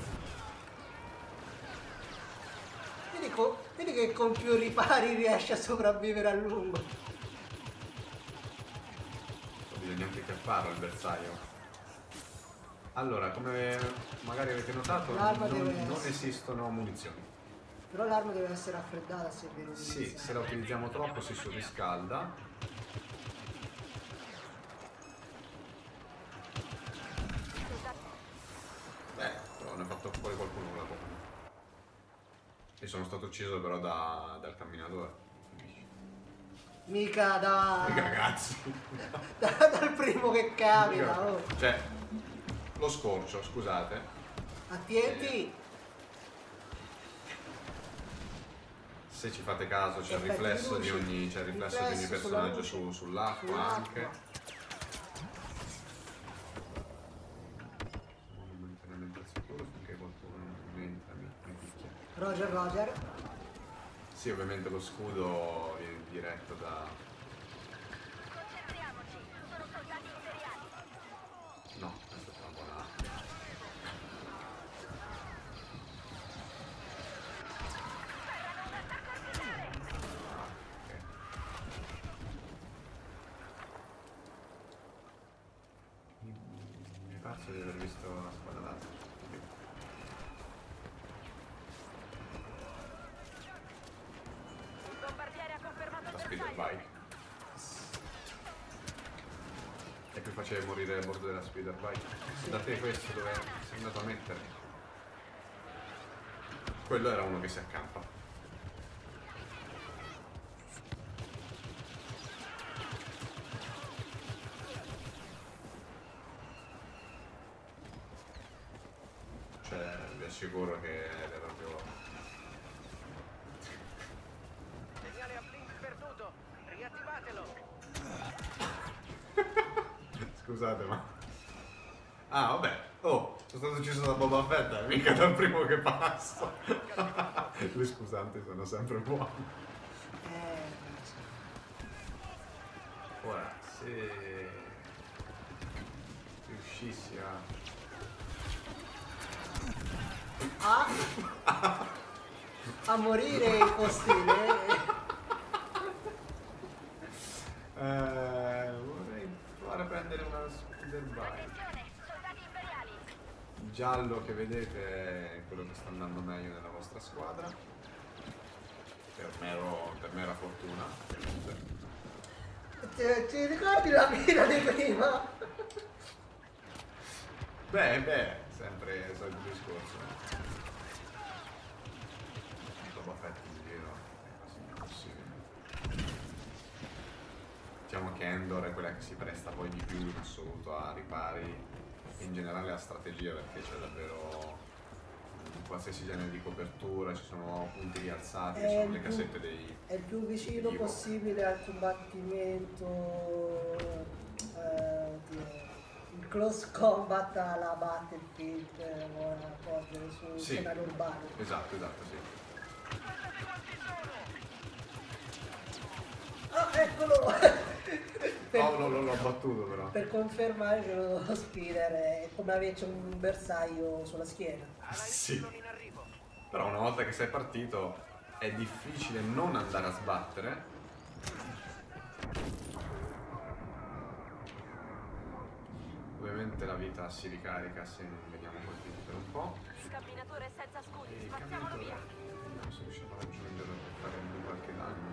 Vedi, co- vedi che con più ripari riesce a sopravvivere a lungo. Bisogna anche chiapparlo il bersaglio. Allora, come magari avete notato, L'arma non, deve non essere- esistono munizioni. Però l'arma deve essere raffreddata se viene Sì, utilizzata. se la utilizziamo troppo si surriscalda. Beh, però ne ha fatto fuori qualcuno con la bomba. E sono stato ucciso però da, dal camminatore. Mica da, Mica ragazzi. da- dal primo che capita. Oh. Cioè, lo scorcio, scusate. Attenti, Se ci fate caso c'è il Effetti riflesso di luci. ogni, c'è il riflesso di ogni Riflesso sulla personaggio luce. su- sull'acqua Sull'acqua. anche. Momentaneamente al sicuro finché qualcuno non entra mi, mi picchia. Roger Roger. Sì, ovviamente lo scudo viene diretto da... Concentriamoci. Sono soldati imperiali. No, questa è una buona... Ok. Mi, mi pare di aver visto una spada laser. Il bombardiere ha confermato il La bersaglio. speederbike. È più facile morire a bordo della speederbike. Da te questo dove sei andato a mettere? Quello era uno che si accampa. Cioè, vi assicuro che era proprio... Segnale a blink perduto. Riattivatelo. Scusate, ma... Ah, vabbè. Oh, sono stato ucciso da Boba Fett, eh, mica dal primo che passo. Le scusanti sono sempre buone. Eh, Ora, se riuscissi a... a, a morire in postile. Eh, vorrei provare a prendere una speederbike. Attenzione, soldati imperiali. giallo che vedete è quello che sta andando meglio nella vostra squadra. Per mero, per mera fortuna. Ti, ti ricordi la mina di prima? Beh, beh, sempre il solito discorso. Boba Fett in giro è quasi impossibile. Diciamo che Endor è quella che si presta poi di più in assoluto a ripari e in generale a strategia, perché c'è davvero in qualsiasi genere di copertura, ci sono punti rialzati, ci È sono le il casette più- dei... È il più vicino Vivo. possibile al combattimento. eh, oddio, il close combat alla Battlefield per porgere su Sì. scenario urbano. Esatto, esatto, sì. Ah, eccolo! per, Oh, no, no, l'ho battuto però. per confermare che lo spinner è come averci un bersaglio sulla schiena. Sì. Però una volta che sei partito è difficile non andare a sbattere. Ovviamente la vita si ricarica se non veniamo colpiti per un po'. Camminatore senza E scudi, il spazziamolo camminatore via. non si riusciva a raggiungerlo per fare di qualche danno.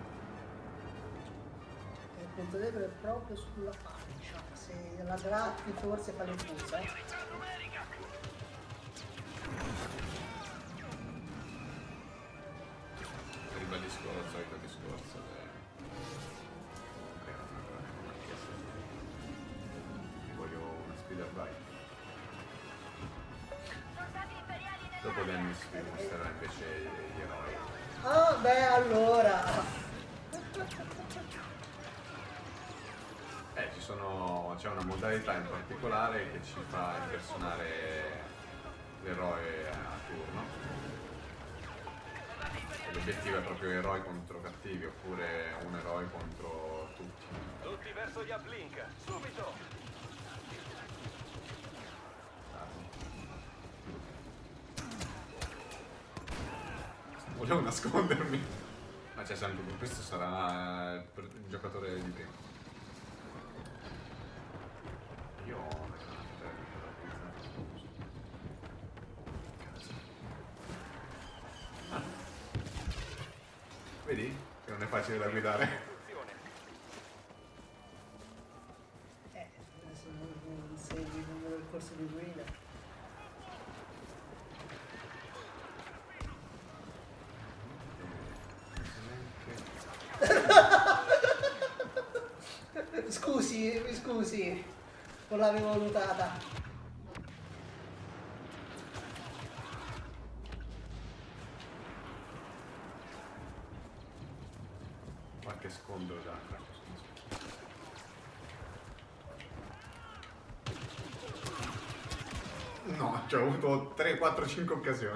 Il punto debole è proprio sulla pancia. Se la gratti forse fa le fusa. Ribadisco il solito discorso che mi voglio una speeder bike. Soldati imperiali nel Dopo Dennis vi mostrerà invece gli eroi. Ah, beh, allora. Eh, ci sono, c'è una modalità in particolare che ci fa impersonare l'eroe a turno. E l'obiettivo è proprio eroi contro cattivi, oppure un eroe contro tutti. Tutti verso gli uplink, subito! Volevo nascondermi. Ma c'è sempre, questo sarà eh, per il giocatore di prima. Io ho una granata Cazzo. Ah. Vedi? Che non è facile da guidare. Funzione. Eh, se non segui il numero del corso di guida. Scusi, mi scusi, non l'avevo notata. Qualche scontro già. No, ci ho avuto tre, quattro, cinque occasioni.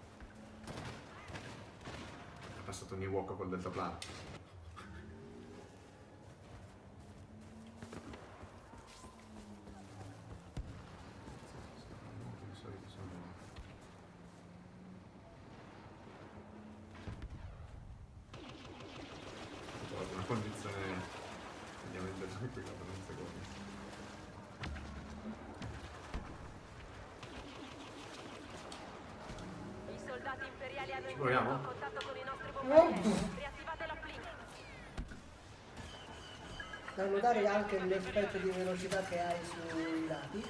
È passato un Ewok col deltaplano. Una condizione ovviamente tranquilla per un secondo. I soldati imperiali hanno proviamo? introdotto contatto con i nostri bombardieri. Riattivate l'uplink. Da notare anche l'effetto di velocità che hai sui lati.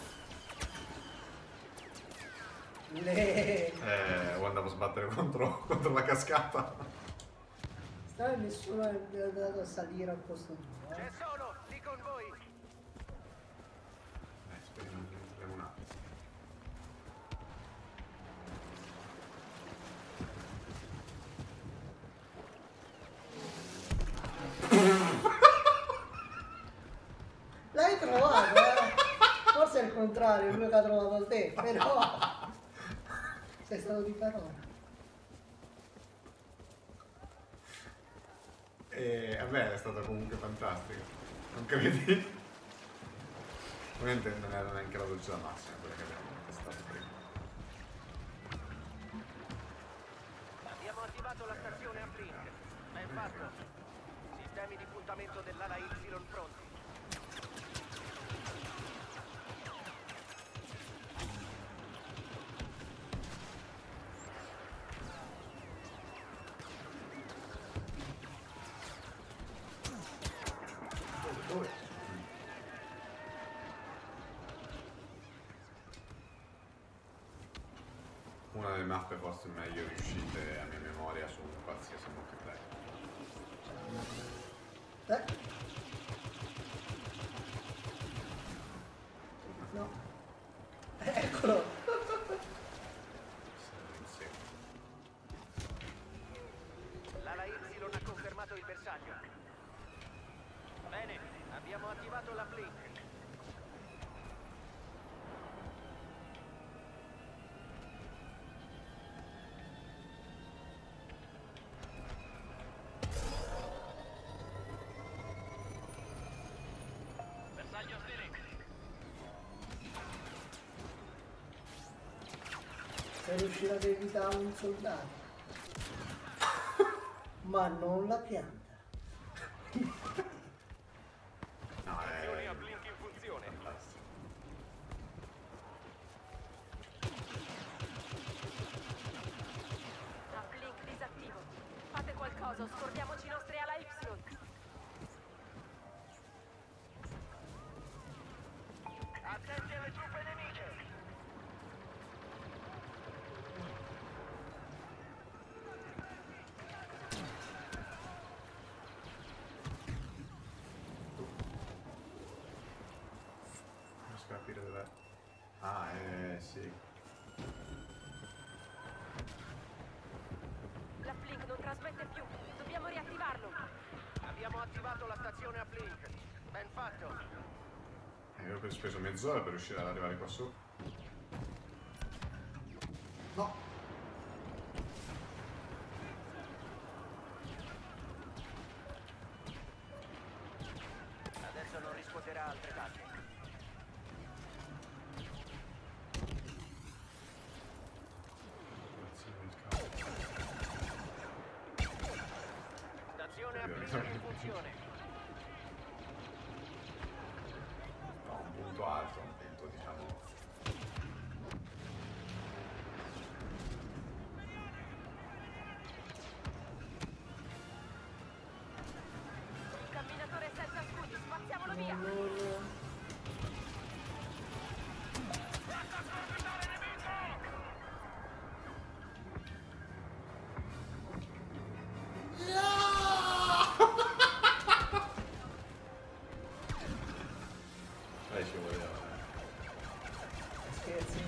Le... Eh, o andavo a sbattere contro, contro la cascata. Strano, nessuno è andato a salire al posto tuo. C'è Eh? solo, lì con voi! Eh, speriamo che ne troviamo un altro. L'hai trovato, eh? Forse è il contrario, lui che ha trovato te, però sei stato di parola. E vabbè, è stato comunque fantastico. Non credi? Ovviamente non era neanche la velocità massima quella che abbiamo testato prima. Abbiamo attivato la stazione uplink. Ben fatto. Sistemi di puntamento dell'ala Y pronti. una delle mappe forse meglio riuscite a mia memoria su un qualsiasi multiplayer. Eh? No. Eccolo. L'ala Y ha confermato il bersaglio. Bene, abbiamo attivato la blink. Bersaglio Stilik. Per riuscire ad evitare un soldato. Ma non la pianta. No, è A blink in funzione. fantastico. Uplink disattivo. Fate qualcosa, o scordiamoci i nostri ala Y. Attenti alle truppe nemiche. Non riesco a capire dov'è. Ah, eh sì. L'uplink non trasmette più. Dobbiamo riattivarlo. Abbiamo attivato la stazione a blink. Ben fatto. Eh, io ho speso mezz'ora per riuscire ad arrivare qua su. No. Adesso non riscuoterà altre danni. Stazione a blink in funzione. No, un punto alto, un punto diciamo. Camminatore senza scudi, spazziamolo via. No, no, no. Eh, ci voleva. Scherzi.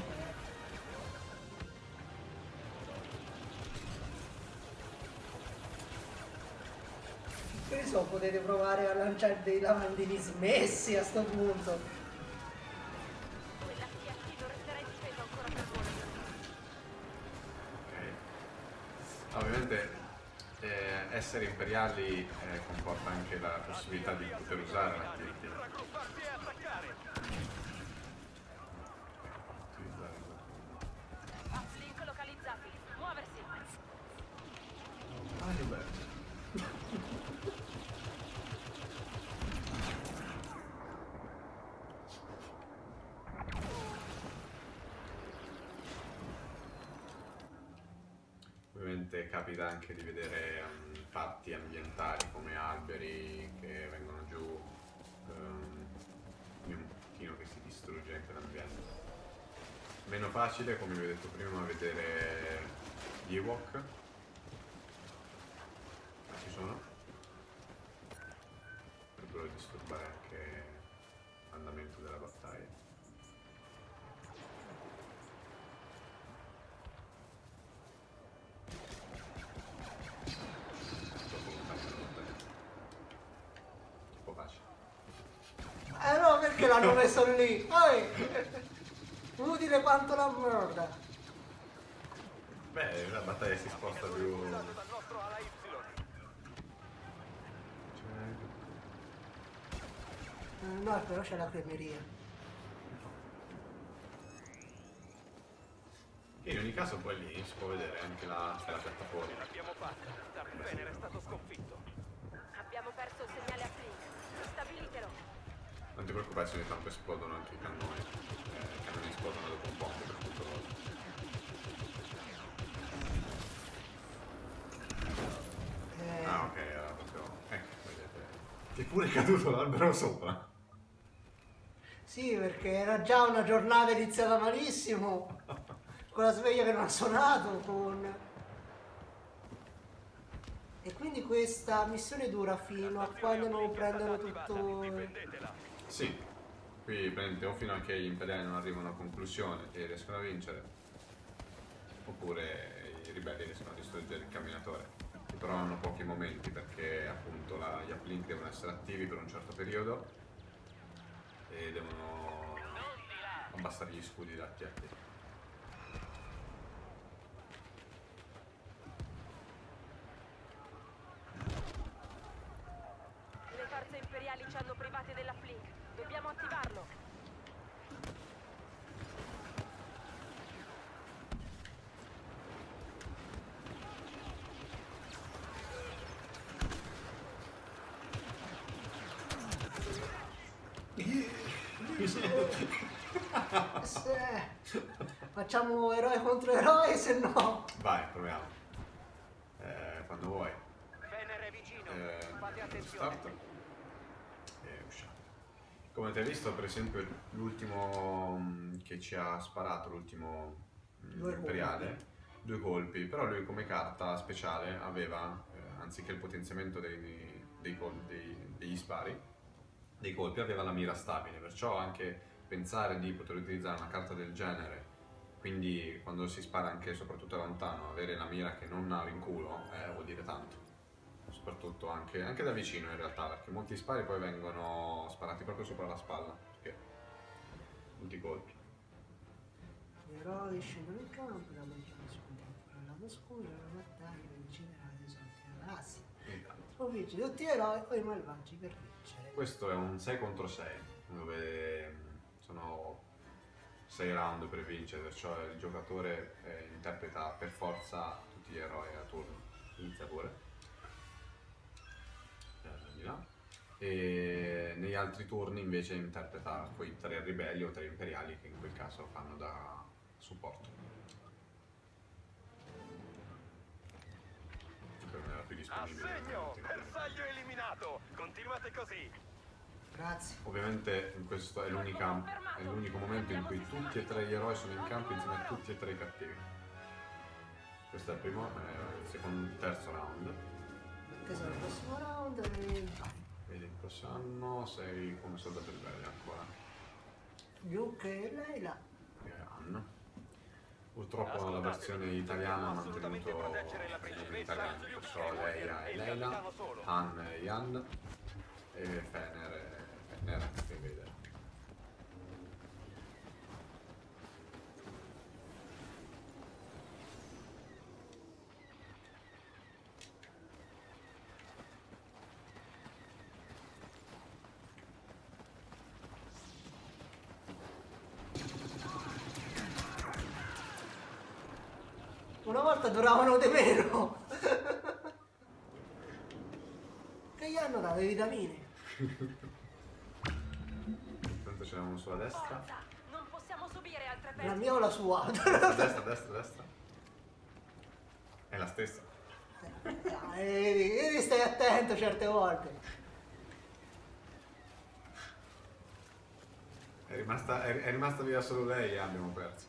Che ne so, potete provare a lanciare dei lavandini smessi a sto punto. Quella T N T non resterà in difesa ancora per voi. Ok. Ovviamente eh, essere imperiali eh, comporta anche la possibilità di poter usare la T N T. Raggrupparsi e attaccare. Utilizzare qualcosa. Uplink localizzati. Muoversi. Ah, che bello. Ovviamente capita anche di vedere um, fatti ambientali come alberi che vengono giù, um, quindi un pochino che si distrugge anche l'ambiente. Meno facile, come vi ho detto prima, vedere gli Ewok. Ma ci sono. Potrebbero disturbare anche l'andamento della battaglia. Troppo facile. Eh no, perché l'hanno messo lì? Ehi! Utile quanto la merda. Beh, la battaglia si sposta più. Guidato dal nostro ala Y. Eh, no, però c'è la cremeria. In ogni caso poi lì si può vedere anche la, c'è la piattaforma. L'abbiamo fatta. Darth è stato sconfitto. Abbiamo perso il segnale uplink. Stabilitelo. Non ti preoccupare se ogni tanto esplodono anche i cannoni. Eh, I cannoni esplodono dopo un po' anche per tutto loro. Eh, Ah ok, era proprio. Ecco, vedete. Ti è pure caduto l'albero sopra. sì, perché era già una giornata iniziata malissimo. con la sveglia che non ha suonato, con... E quindi questa missione dura fino a quando non prendono tutto... Sì, qui prende o fino a che gli imperiali non arrivano a conclusione e riescono a vincere, oppure i ribelli riescono a distruggere il camminatore, che però hanno pochi momenti perché appunto la, gli uplink devono essere attivi per un certo periodo e devono abbassare gli scudi dati a te. Le forze imperiali ci hanno privati della Flink. Dobbiamo attivarlo. Se... Facciamo eroe contro eroe, se no... Vai, proviamo. Eh, quando vuoi. Venere è vicino, Eh, fate attenzione. start e usciamo. Come ti hai visto, per esempio, l'ultimo mm, che ci ha sparato, l'ultimo mm, Due imperiale, colpi. due colpi, però lui come carta speciale aveva, eh, anziché il potenziamento dei, dei col- dei- degli spari, dei colpi, aveva la mira stabile, perciò anche pensare di poter utilizzare una carta del genere, quindi quando si spara anche soprattutto da lontano, avere la mira che non ha in culo, eh, vuol dire tanto. Soprattutto anche, anche da vicino in realtà, perché molti spari poi vengono sparati proprio sopra la spalla, perché molti colpi. Gli eroi scendono in campo, la mangiano scontro al lato oscuro, la battaglia per decidere dei soliti ragazzi. Intanto. Sconfigge tutti gli eroi o i malvagi per vincere. Questo è un sei contro sei, dove mm, sono sei round per vincere, perciò il giocatore eh, interpreta per forza tutti gli eroi a turno. Inizia pure. Eh, di là. E negli altri turni invece interpreta quei tre ribelli o tre imperiali che in quel caso fanno da supporto. Per me era più disponibile. Assegno! Bersaglio eliminato! Continuate così! Grazie. Ovviamente in questo è, l'unica, è l'unico momento in cui tutti e tre gli eroi sono in campo insieme a tutti e tre i cattivi. Questo è il primo, eh, il secondo, terzo round. Che sarà il prossimo round e vai. Vedi, il prossimo anno sei come soldato ribelle ancora. Luke e Leila. E Han. Purtroppo la versione italiana ha mantenuto i nomi italiani, perciò Leia e Leila, Han e Yan e Fener e Fener e Vader. Una volta duravano di meno. Che gli hanno dato le vitamine. Intanto ce n'è uno sulla destra. Forza! Non possiamo subire altre La perdite. mia o la sua? Destra, destra, destra, destra. È la stessa. E devi stai attento certe volte. È rimasta, è, è rimasta via solo lei e abbiamo perso.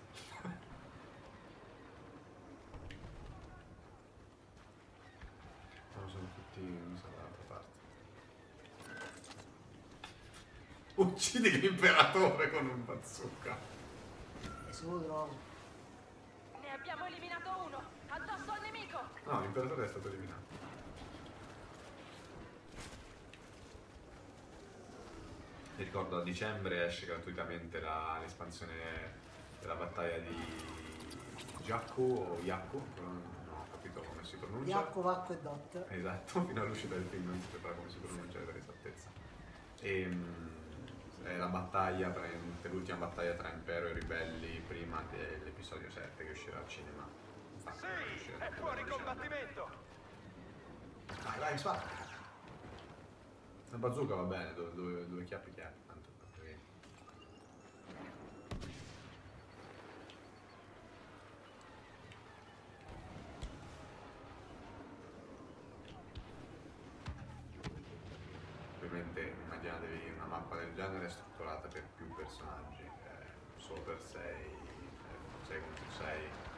No, sono tutti, mi sa, dall'altra parte. Uccidi l'imperatore con un bazooka. E se lo trovo. Ne abbiamo eliminato uno. Addosso al nemico. No, l'imperatore è stato eliminato. Vi ricordo, a dicembre esce gratuitamente la- l'espansione della battaglia di Jakku o Yakku, non ho capito come si pronuncia. Iacco, Vacco e Dot. Esatto, fino all'uscita del film non si sapeva come si pronuncia per esattezza. E, mm, è la battaglia, praticamente l'ultima battaglia tra Impero e Ribelli prima dell'episodio sette che uscirà al cinema. Infatti, non Sì! uscirà È neanche fuori dal cinema. combattimento! Vai, vai, spara. La bazooka va bene, dove, dove, dove chiappi chiappi, tanto perché- Ovviamente immaginatevi una mappa del genere strutturata per più personaggi, eh, solo per sei, sei contro sei.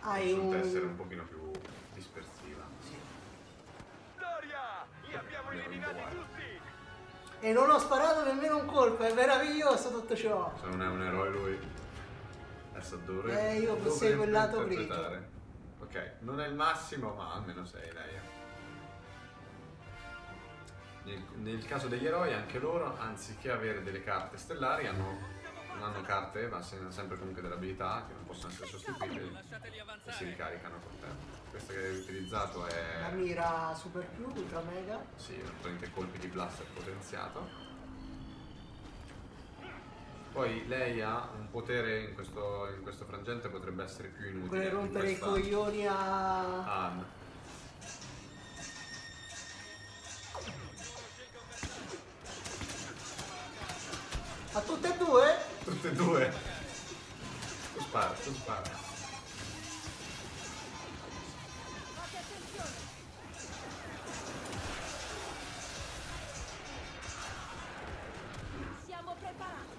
Hai Possono un... essere un pochino più dispersiva. Sì. Storia! Li abbiamo Ne ho eliminati vinto, guarda. tutti! E non ho sparato nemmeno un colpo, è meraviglioso tutto ciò. Se non è un eroe lui. Adesso dovrebbe. Eh, io dovrebbe proseguo il lato interpretare. Ok, non è il massimo, ma almeno sei lei. Nel, nel caso degli eroi, anche loro, anziché avere delle carte stellari, hanno, non hanno carte, ma se- sempre comunque delle abilità che non possono essere sostituite e si ricaricano con te. Questa che hai utilizzato La è. mira super più, ultra mega. Sì, naturalmente colpi di blaster potenziato. Poi lei ha un potere in questo, in questo frangente, potrebbe essere più inutile. Vuole in rompere questa- i coglioni a... Ah, a tutte e due? tutte e due. Tu spara, tu spara. Fate attenzione. Siamo preparati.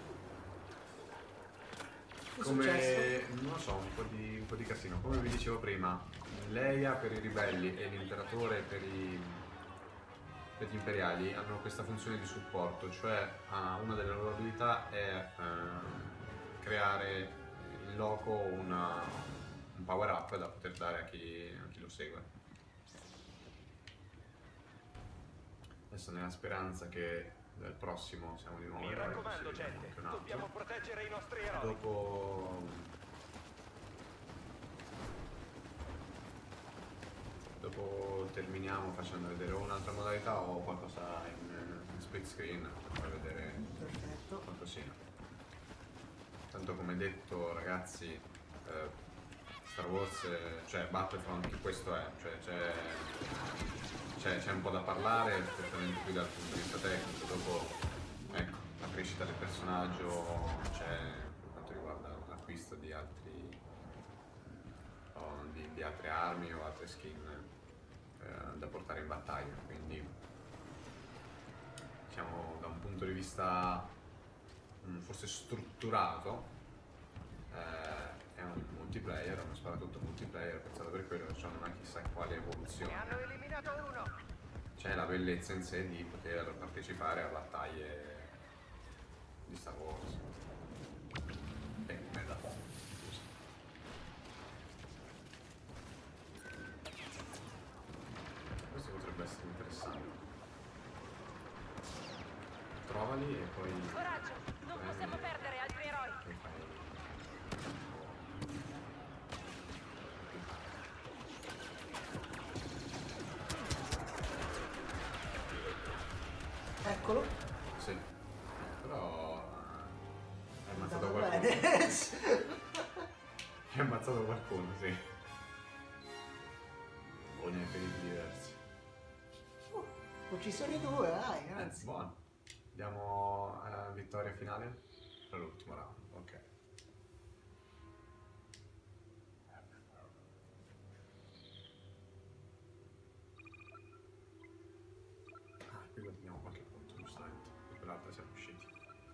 Che è successo? Come, non lo so, un po' di, un po' di casino. Come vi dicevo prima, Leia per i ribelli e l'imperatore per, i, per gli imperiali hanno questa funzione di supporto, cioè ah, una delle loro abilità è ehm, creare in loco una, un power up da poter dare a chi, a chi lo segue. Adesso nella speranza che del prossimo siamo di nuovo Mi eroi, raccomando, così vediamo gente, anche un altro. dobbiamo proteggere i nostri eroi. Dopo, dopo terminiamo facendo vedere o un'altra modalità o qualcosa in, in split screen per far vedere Perfetto. qualcosina. Tanto come detto ragazzi, eh, Star Wars, eh, cioè Battlefront che questo è, cioè c'è, c'è, c'è un po' da parlare, certamente più dal punto di vista tecnico, dopo ecco, la crescita del personaggio c'è per quanto riguarda l'acquisto di altri o di, di altre armi o altre skin eh, da portare in battaglia, quindi diciamo da un punto di vista mh, forse strutturato eh, è un multiplayer, è uno sparatutto multiplayer pensato per quello, cioè non ha chissà quale Ne evoluzione. hanno eliminato uno. C'è la bellezza in sé di poter partecipare a battaglie di Star Wars. E merda. Scusa. Questo potrebbe essere interessante. Trovali e poi. Coraggio, non prendi possiamo perdere altri eroi. e fai. Eccolo. Sì. Però. eh, Hai ammazzato Andato qualcuno. bene. Hai ammazzato qualcuno, sì. O ne hai feriti diversi. Uh, uccisioni due, dai, Eh, anzi. buono. Andiamo alla vittoria finale per l'ultimo round, ok. Ah, qui guadagniamo qualche punto, giustamente. Per quell'altra siamo usciti.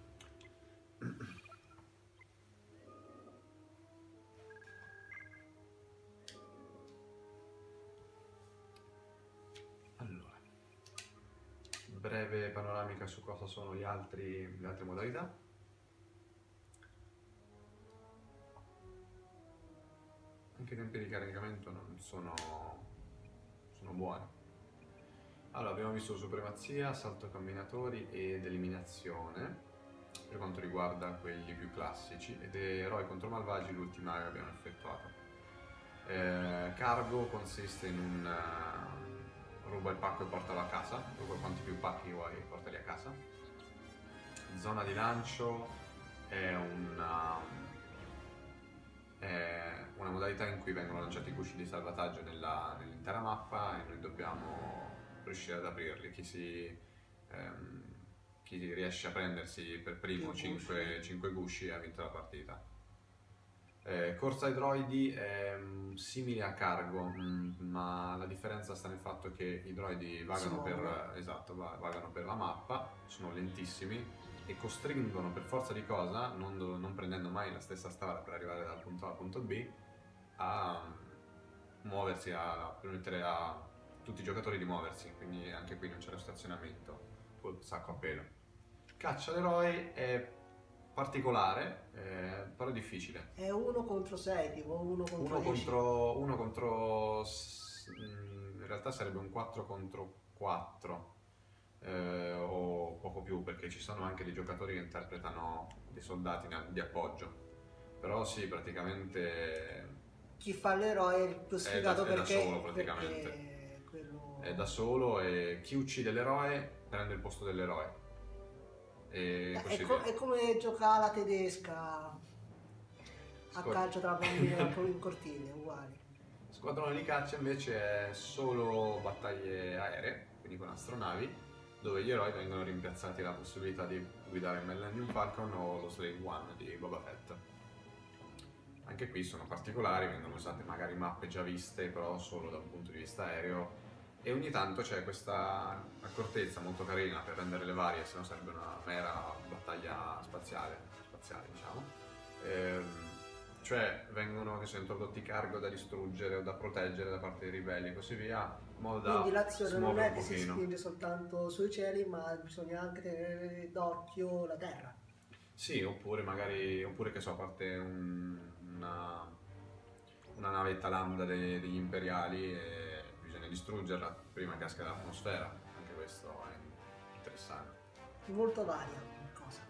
Allora, breve panoramica su cosa sono gli altri, le altre modalità. Anche i tempi di caricamento non sono, sono buoni. Allora, abbiamo visto supremazia, salto combinatori ed eliminazione per quanto riguarda quelli più classici, ed eroi contro malvagi l'ultima che abbiamo effettuato. Eh, cargo consiste in un uh, ruba il pacco e portalo a casa, ruba quanti più pacchi vuoi e portali a casa. Zona di lancio è una, è una modalità in cui vengono lanciati gusci di salvataggio nella- nell'intera mappa e noi dobbiamo riuscire ad aprirli. Chi, si, ehm, chi riesce a prendersi per primo Più gusci. cinque gusci ha vinto la partita. Eh, corsa ai droidi è mm, simile a cargo, mm, ma la differenza sta nel fatto che i droidi vagano Si per, muovono. esatto, va- vagano per la mappa, sono lentissimi e costringono per forza di cosa, non, do- non prendendo mai la stessa strada per arrivare dal punto A al punto B, a muoversi, a permettere a tutti i giocatori di muoversi, quindi anche qui non c'è lo stazionamento col sacco a pelo. Caccia all'eroe è particolare, eh, però è difficile. È uno contro sei, tipo uno contro Uno dieci. contro, uno contro s- mm, in realtà sarebbe un quattro contro quattro, eh, o poco più, perché ci sono anche dei giocatori che interpretano dei soldati in- di appoggio. Però sì, praticamente Chi fa l'eroe è il più È da- sfigato è da perché, solo, praticamente. perché quello... è da solo e chi uccide l'eroe prende il posto dell'eroe. E È, così co- via. è come giocare alla tedesca a Scor- calcio tra bambini in cortile, uguali. Squadrone di caccia invece è solo battaglie aeree, quindi con astronavi, dove gli eroi vengono rimpiazzati la possibilità di guidare il Millennium Falcon o lo Slave One di Boba Fett. Anche qui sono particolari, vengono usate magari mappe già viste, però solo da un punto di vista aereo, e ogni tanto c'è questa accortezza molto carina per rendere le varie, se no sarebbe una mera battaglia spaziale, spaziale diciamo. Ehm, cioè vengono che sono introdotti cargo da distruggere o da proteggere da parte dei ribelli e così via, in modo da Quindi l'azione non smuovere è un che si pochino. spinge soltanto sui cieli, ma bisogna anche tenere d'occhio la terra. Sì, oppure magari, oppure che so, parte un- una, una navetta lambda de- degli imperiali e bisogna distruggerla prima che esca dall'atmosfera. Anche questo è interessante. Molto varia come cosa.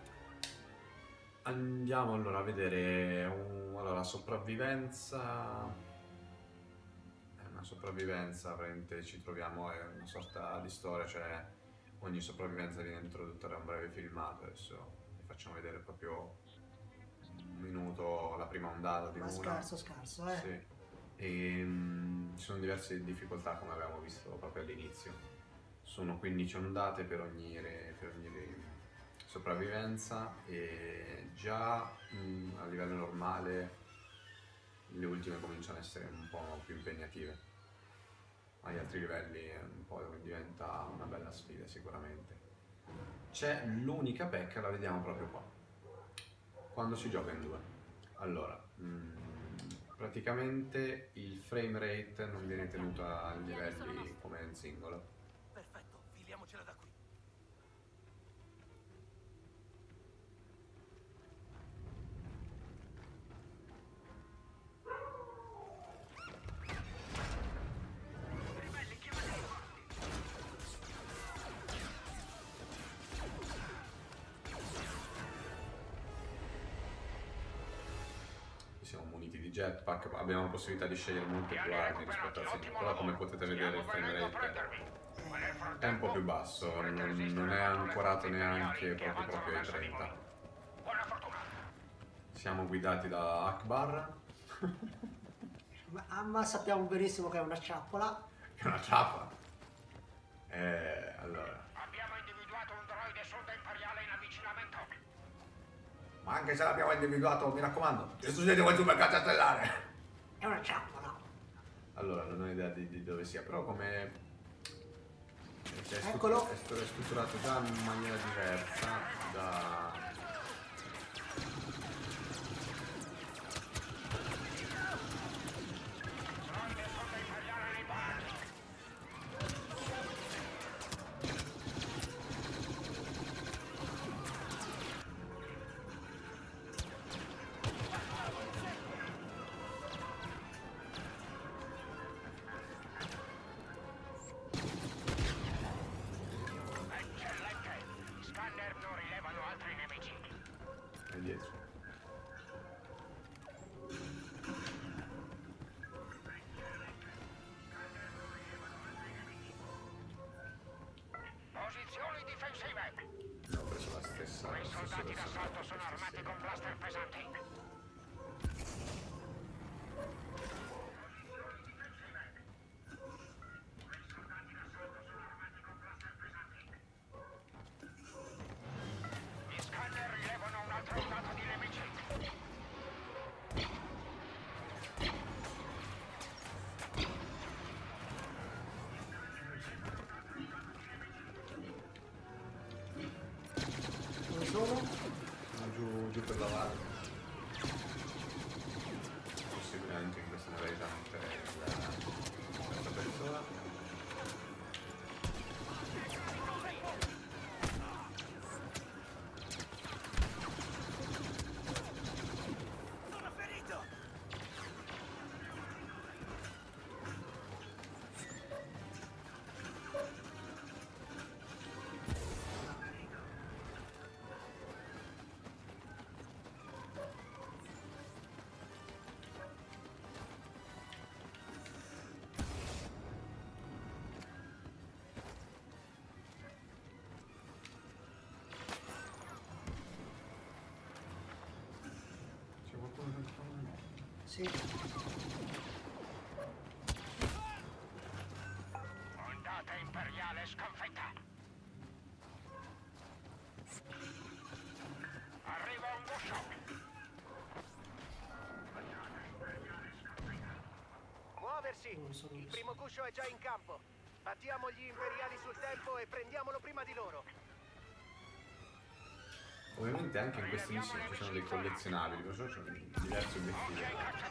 Andiamo allora a vedere un, allora, sopravvivenza. È una sopravvivenza, praticamente ci troviamo, è una sorta di storia, cioè ogni sopravvivenza viene introdotta da un breve filmato. Adesso vi facciamo vedere proprio un minuto la prima ondata di Ma una. scarso scarso, eh. Sì. E, mm, ci sono diverse difficoltà come avevamo visto proprio all'inizio. Sono quindici ondate per ogni, re- per ogni re- sopravvivenza e già mm, a livello normale le ultime cominciano ad essere un po' più impegnative. Agli altri livelli è un po' diventa una bella sfida sicuramente. C'è l'unica pecca, la vediamo proprio qua, quando si gioca in due. Allora, mm, praticamente il frame rate non viene tenuto a livelli come in singolo. Perfetto, filiamocela da qui. Ribelli, chiamati! Siamo muniti di jetpack, abbiamo la possibilità di scegliere molte più armi rispetto al singolo, però come potete vedere il frame rate è un po' più basso, non, non è ancorato neanche proprio, proprio ai trenta. Buona fortuna! Siamo guidati da Akbar, Ma, ah, ma sappiamo benissimo che è una ciappola. che è una trappola. Eh, allora, Abbiamo individuato un droide sonda imperiale in avvicinamento. ma anche se l'abbiamo individuato, mi raccomando, distruggete quel mercato stellare. È una ciappola. Allora, non ho idea di, di dove sia, però come è, stru- Eccolo. è stru- è strutturato già in maniera diversa da... Droide sonda imperiale nei parchi. Eccellente! Gli scanner non rilevano altri nemici. è dietro. Posizioni difensive. Ho preso la stessa... Quei lo stesso soldati personaggio, d'assalto sono stessa armati stessa- con blaster pesanti. Gli scanner rilevano un'altra ondata di nemici. Dove sono? Ah, giù, giù per la valle. Possibile anche possibilità di mettere questa persona. Sì. Ondata imperiale sconfitta. Arriva un guscio. Muoversi. Non sono Il visto. primo guscio è già in campo. Battiamo gli imperiali sul tempo e prendiamolo prima di loro. Ovviamente anche in queste missioni ci sono dei collezionabili, perciò ci sono diversi obiettivi.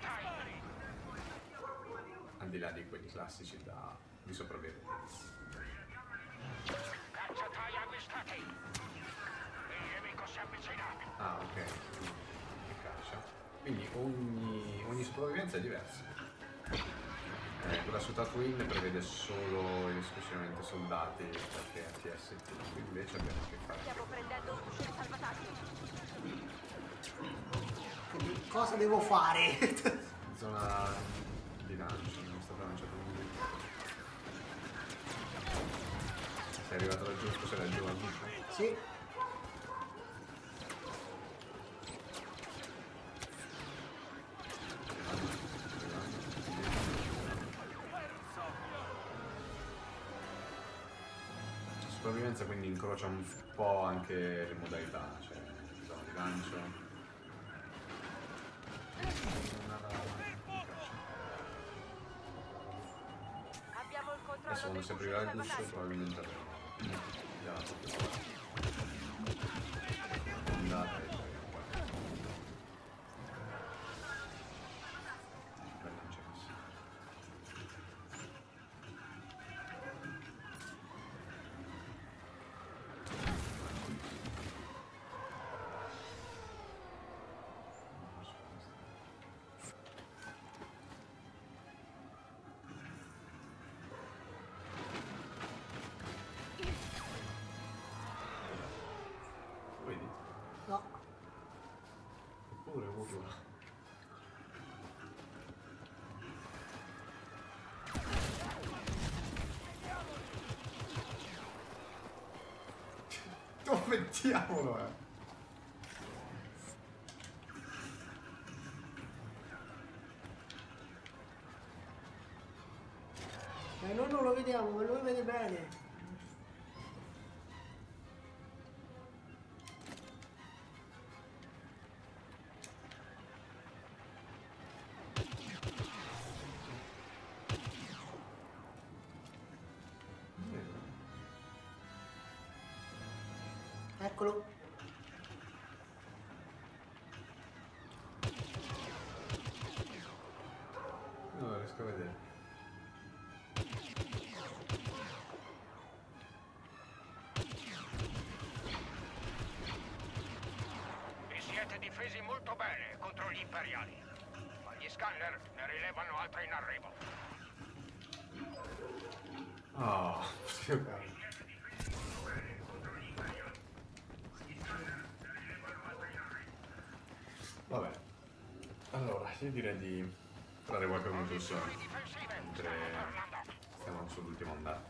Al di là di quelli classici da, di sopravvivenza. Cacciatai avvistati. Il nemico si avvicina. Ah, ok. Che caccia. Quindi ogni, ogni sopravvivenza è diversa. Eh, quella su Tatooine prevede solo ed esclusivamente soldati perché A T S T, qui invece abbiamo a che fare. Stiamo prendendo un guscio di salvataggio. Quindi cosa devo fare? Zona di lancio, non è stato lanciato nulla. Sei arrivato laggiù, scusa, laggiù al buco? Sì. Sopravvivenza quindi incrocia un po' anche le modalità, cioè zona di lancio. Abbiamo il controllo Adesso quando del si guscio aprirà di il guscio salvataggio. probabilmente avremo già la andata e poi qua. Per lanciarsi. Vedi? No. Eppure urla. Dove diavolo è? Ma noi non lo vediamo, ma lui vede bene. Eccolo. Non lo riesco a vedere. Vi siete difesi molto bene contro gli imperiali. Ma gli scanner ne rilevano altri in arrivo. Oh, Dio caro. Vabbè, allora io direi di fare qualche conclusione mentre stiamo sull'ultima ondata.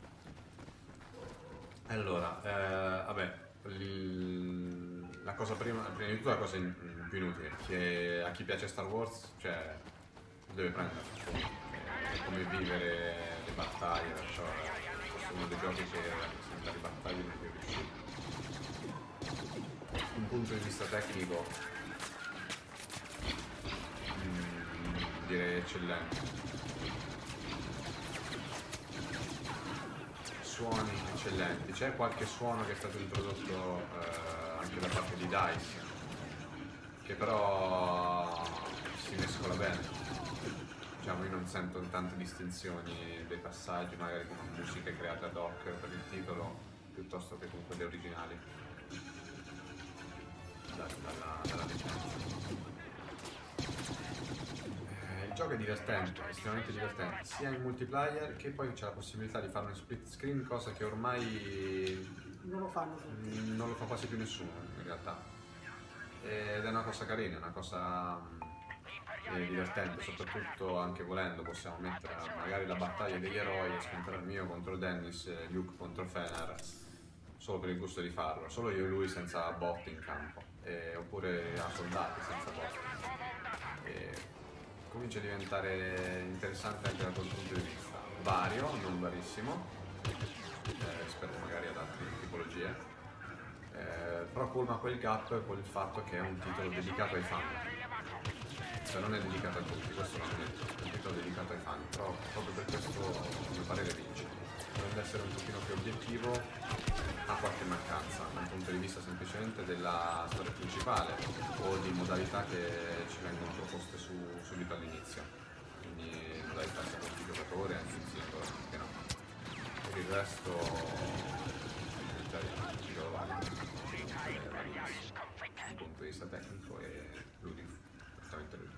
Allora, eh, vabbè, il- la cosa prima, prima di tutto la cosa in- in più inutile, che a chi piace Star Wars, cioè, deve prendere, è come vivere le battaglie, perciò è uno dei giochi che sembra le battaglie non più riusciti. Da un punto di vista tecnico, mm, direi eccellente. Suoni eccellenti, c'è qualche suono che è stato introdotto eh, anche da parte di DICE, che però si mescola bene, c'è non sento tante distinzioni dei passaggi, magari con musiche create ad hoc per il titolo, piuttosto che con quelle originali. Da, dalla, dalla licenza. Eh, il gioco è divertente, estremamente divertente, sia in multiplayer che poi c'è la possibilità di fare un split screen, cosa che ormai Non lo fanno tutti. non lo fa quasi più nessuno in realtà. Ed è una cosa carina, una cosa eh, divertente, soprattutto anche volendo possiamo mettere magari la battaglia degli eroi e scontrare il mio contro Dennis, eh, Luke contro Fener, solo per il gusto di farlo, solo io e lui senza bot in campo, eh, oppure a soldati senza bot. E comincia a diventare interessante anche da quel punto di vista, vario, non varissimo, eh, rispetto magari ad altre tipologie. Eh, però colma quel gap con il fatto che è un titolo dedicato ai fan, cioè non è dedicato a tutti, questo lo ammetto, è un titolo dedicato ai fan, però proprio per questo a mio parere vince. Dovrebbe essere un pochino più obiettivo, ha qualche mancanza dal punto di vista semplicemente della storia principale o di modalità che ci vengono proposte su, subito all'inizio, quindi modalità sia con il giocatore anche in singolo, che no. Per il resto dal punto di vista tecnico e ludico, esattamente ludico.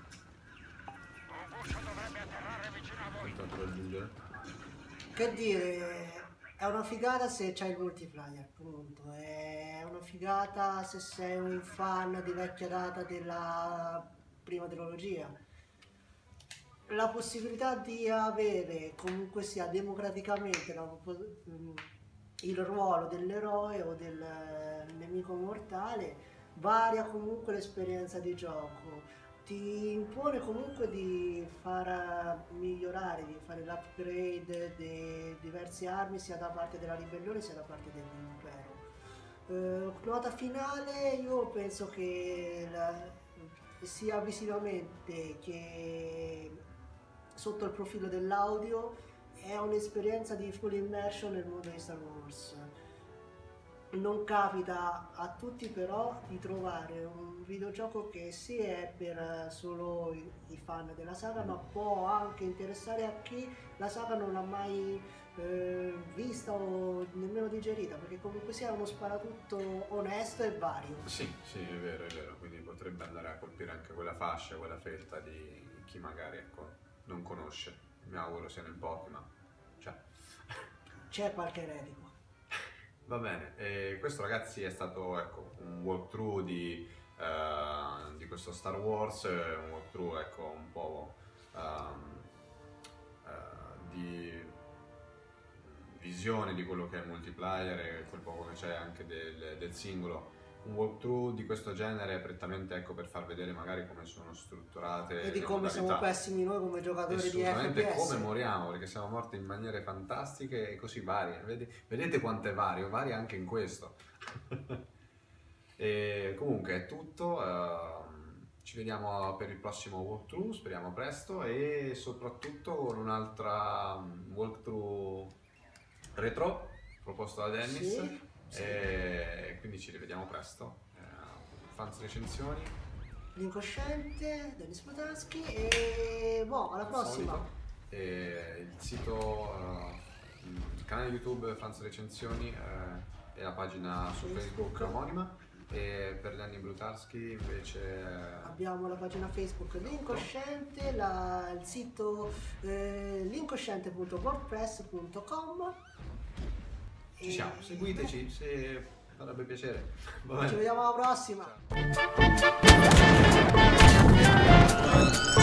Quanto da aggiungere? Che dire, è una figata se c'è il multiplayer, appunto. È una figata se sei un fan di vecchia data della prima trilogia. La possibilità di avere comunque sia democraticamente la, il ruolo dell'eroe o del nemico mortale varia comunque l'esperienza di gioco, ti impone comunque di far migliorare, di fare l'upgrade di diverse armi sia da parte della ribellione sia da parte dell'impero. Eh, nota finale, io penso che la, sia visivamente che sotto il profilo dell'audio è un'esperienza di full immersion nel mondo di Star Wars. Non capita a tutti però di trovare un videogioco che sì è per solo i, i fan della saga, ma può anche interessare a chi la saga non l'ha mai eh, vista o nemmeno digerita, perché comunque sia uno sparatutto onesto e vario. Sì, sì, è vero, è vero, quindi potrebbe andare a colpire anche quella fascia, quella fetta di chi magari ecco, non conosce. Mi auguro siano in pochi, ma c'è. C'è qualche eretico. Va bene, e questo ragazzi è stato ecco, un walkthrough di, uh, di questo Star Wars, un walkthrough ecco, un po' um, uh, di visione di quello che è il multiplayer e quel poco che c'è anche del, del singolo. Un walkthrough di questo genere è prettamente ecco, per far vedere magari come sono strutturate e di le come modalità. siamo pessimi noi come giocatori di F P S. Come moriamo, perché siamo morti in maniere fantastiche e così varie. Vedi, vedete quanto è vario, varia anche in questo. E comunque è tutto, uh, ci vediamo per il prossimo walkthrough, speriamo presto, e soprattutto con un'altra walkthrough retro proposto da Dennis. Sì. E quindi ci rivediamo presto. Eh, fans recensioni, L'incosciente, Dennis Potaschi e boh, alla prossima. E il sito, uh, il canale YouTube Fans Recensioni eh, e la pagina su Facebook, Facebook omonima. E per Danny Brutarski invece abbiamo la pagina Facebook L'Incosciente, la, il sito eh, l'incosciente punto wordpress punto com. Ci siamo, seguiteci se farebbe piacere. Ci vediamo alla prossima. Ciao.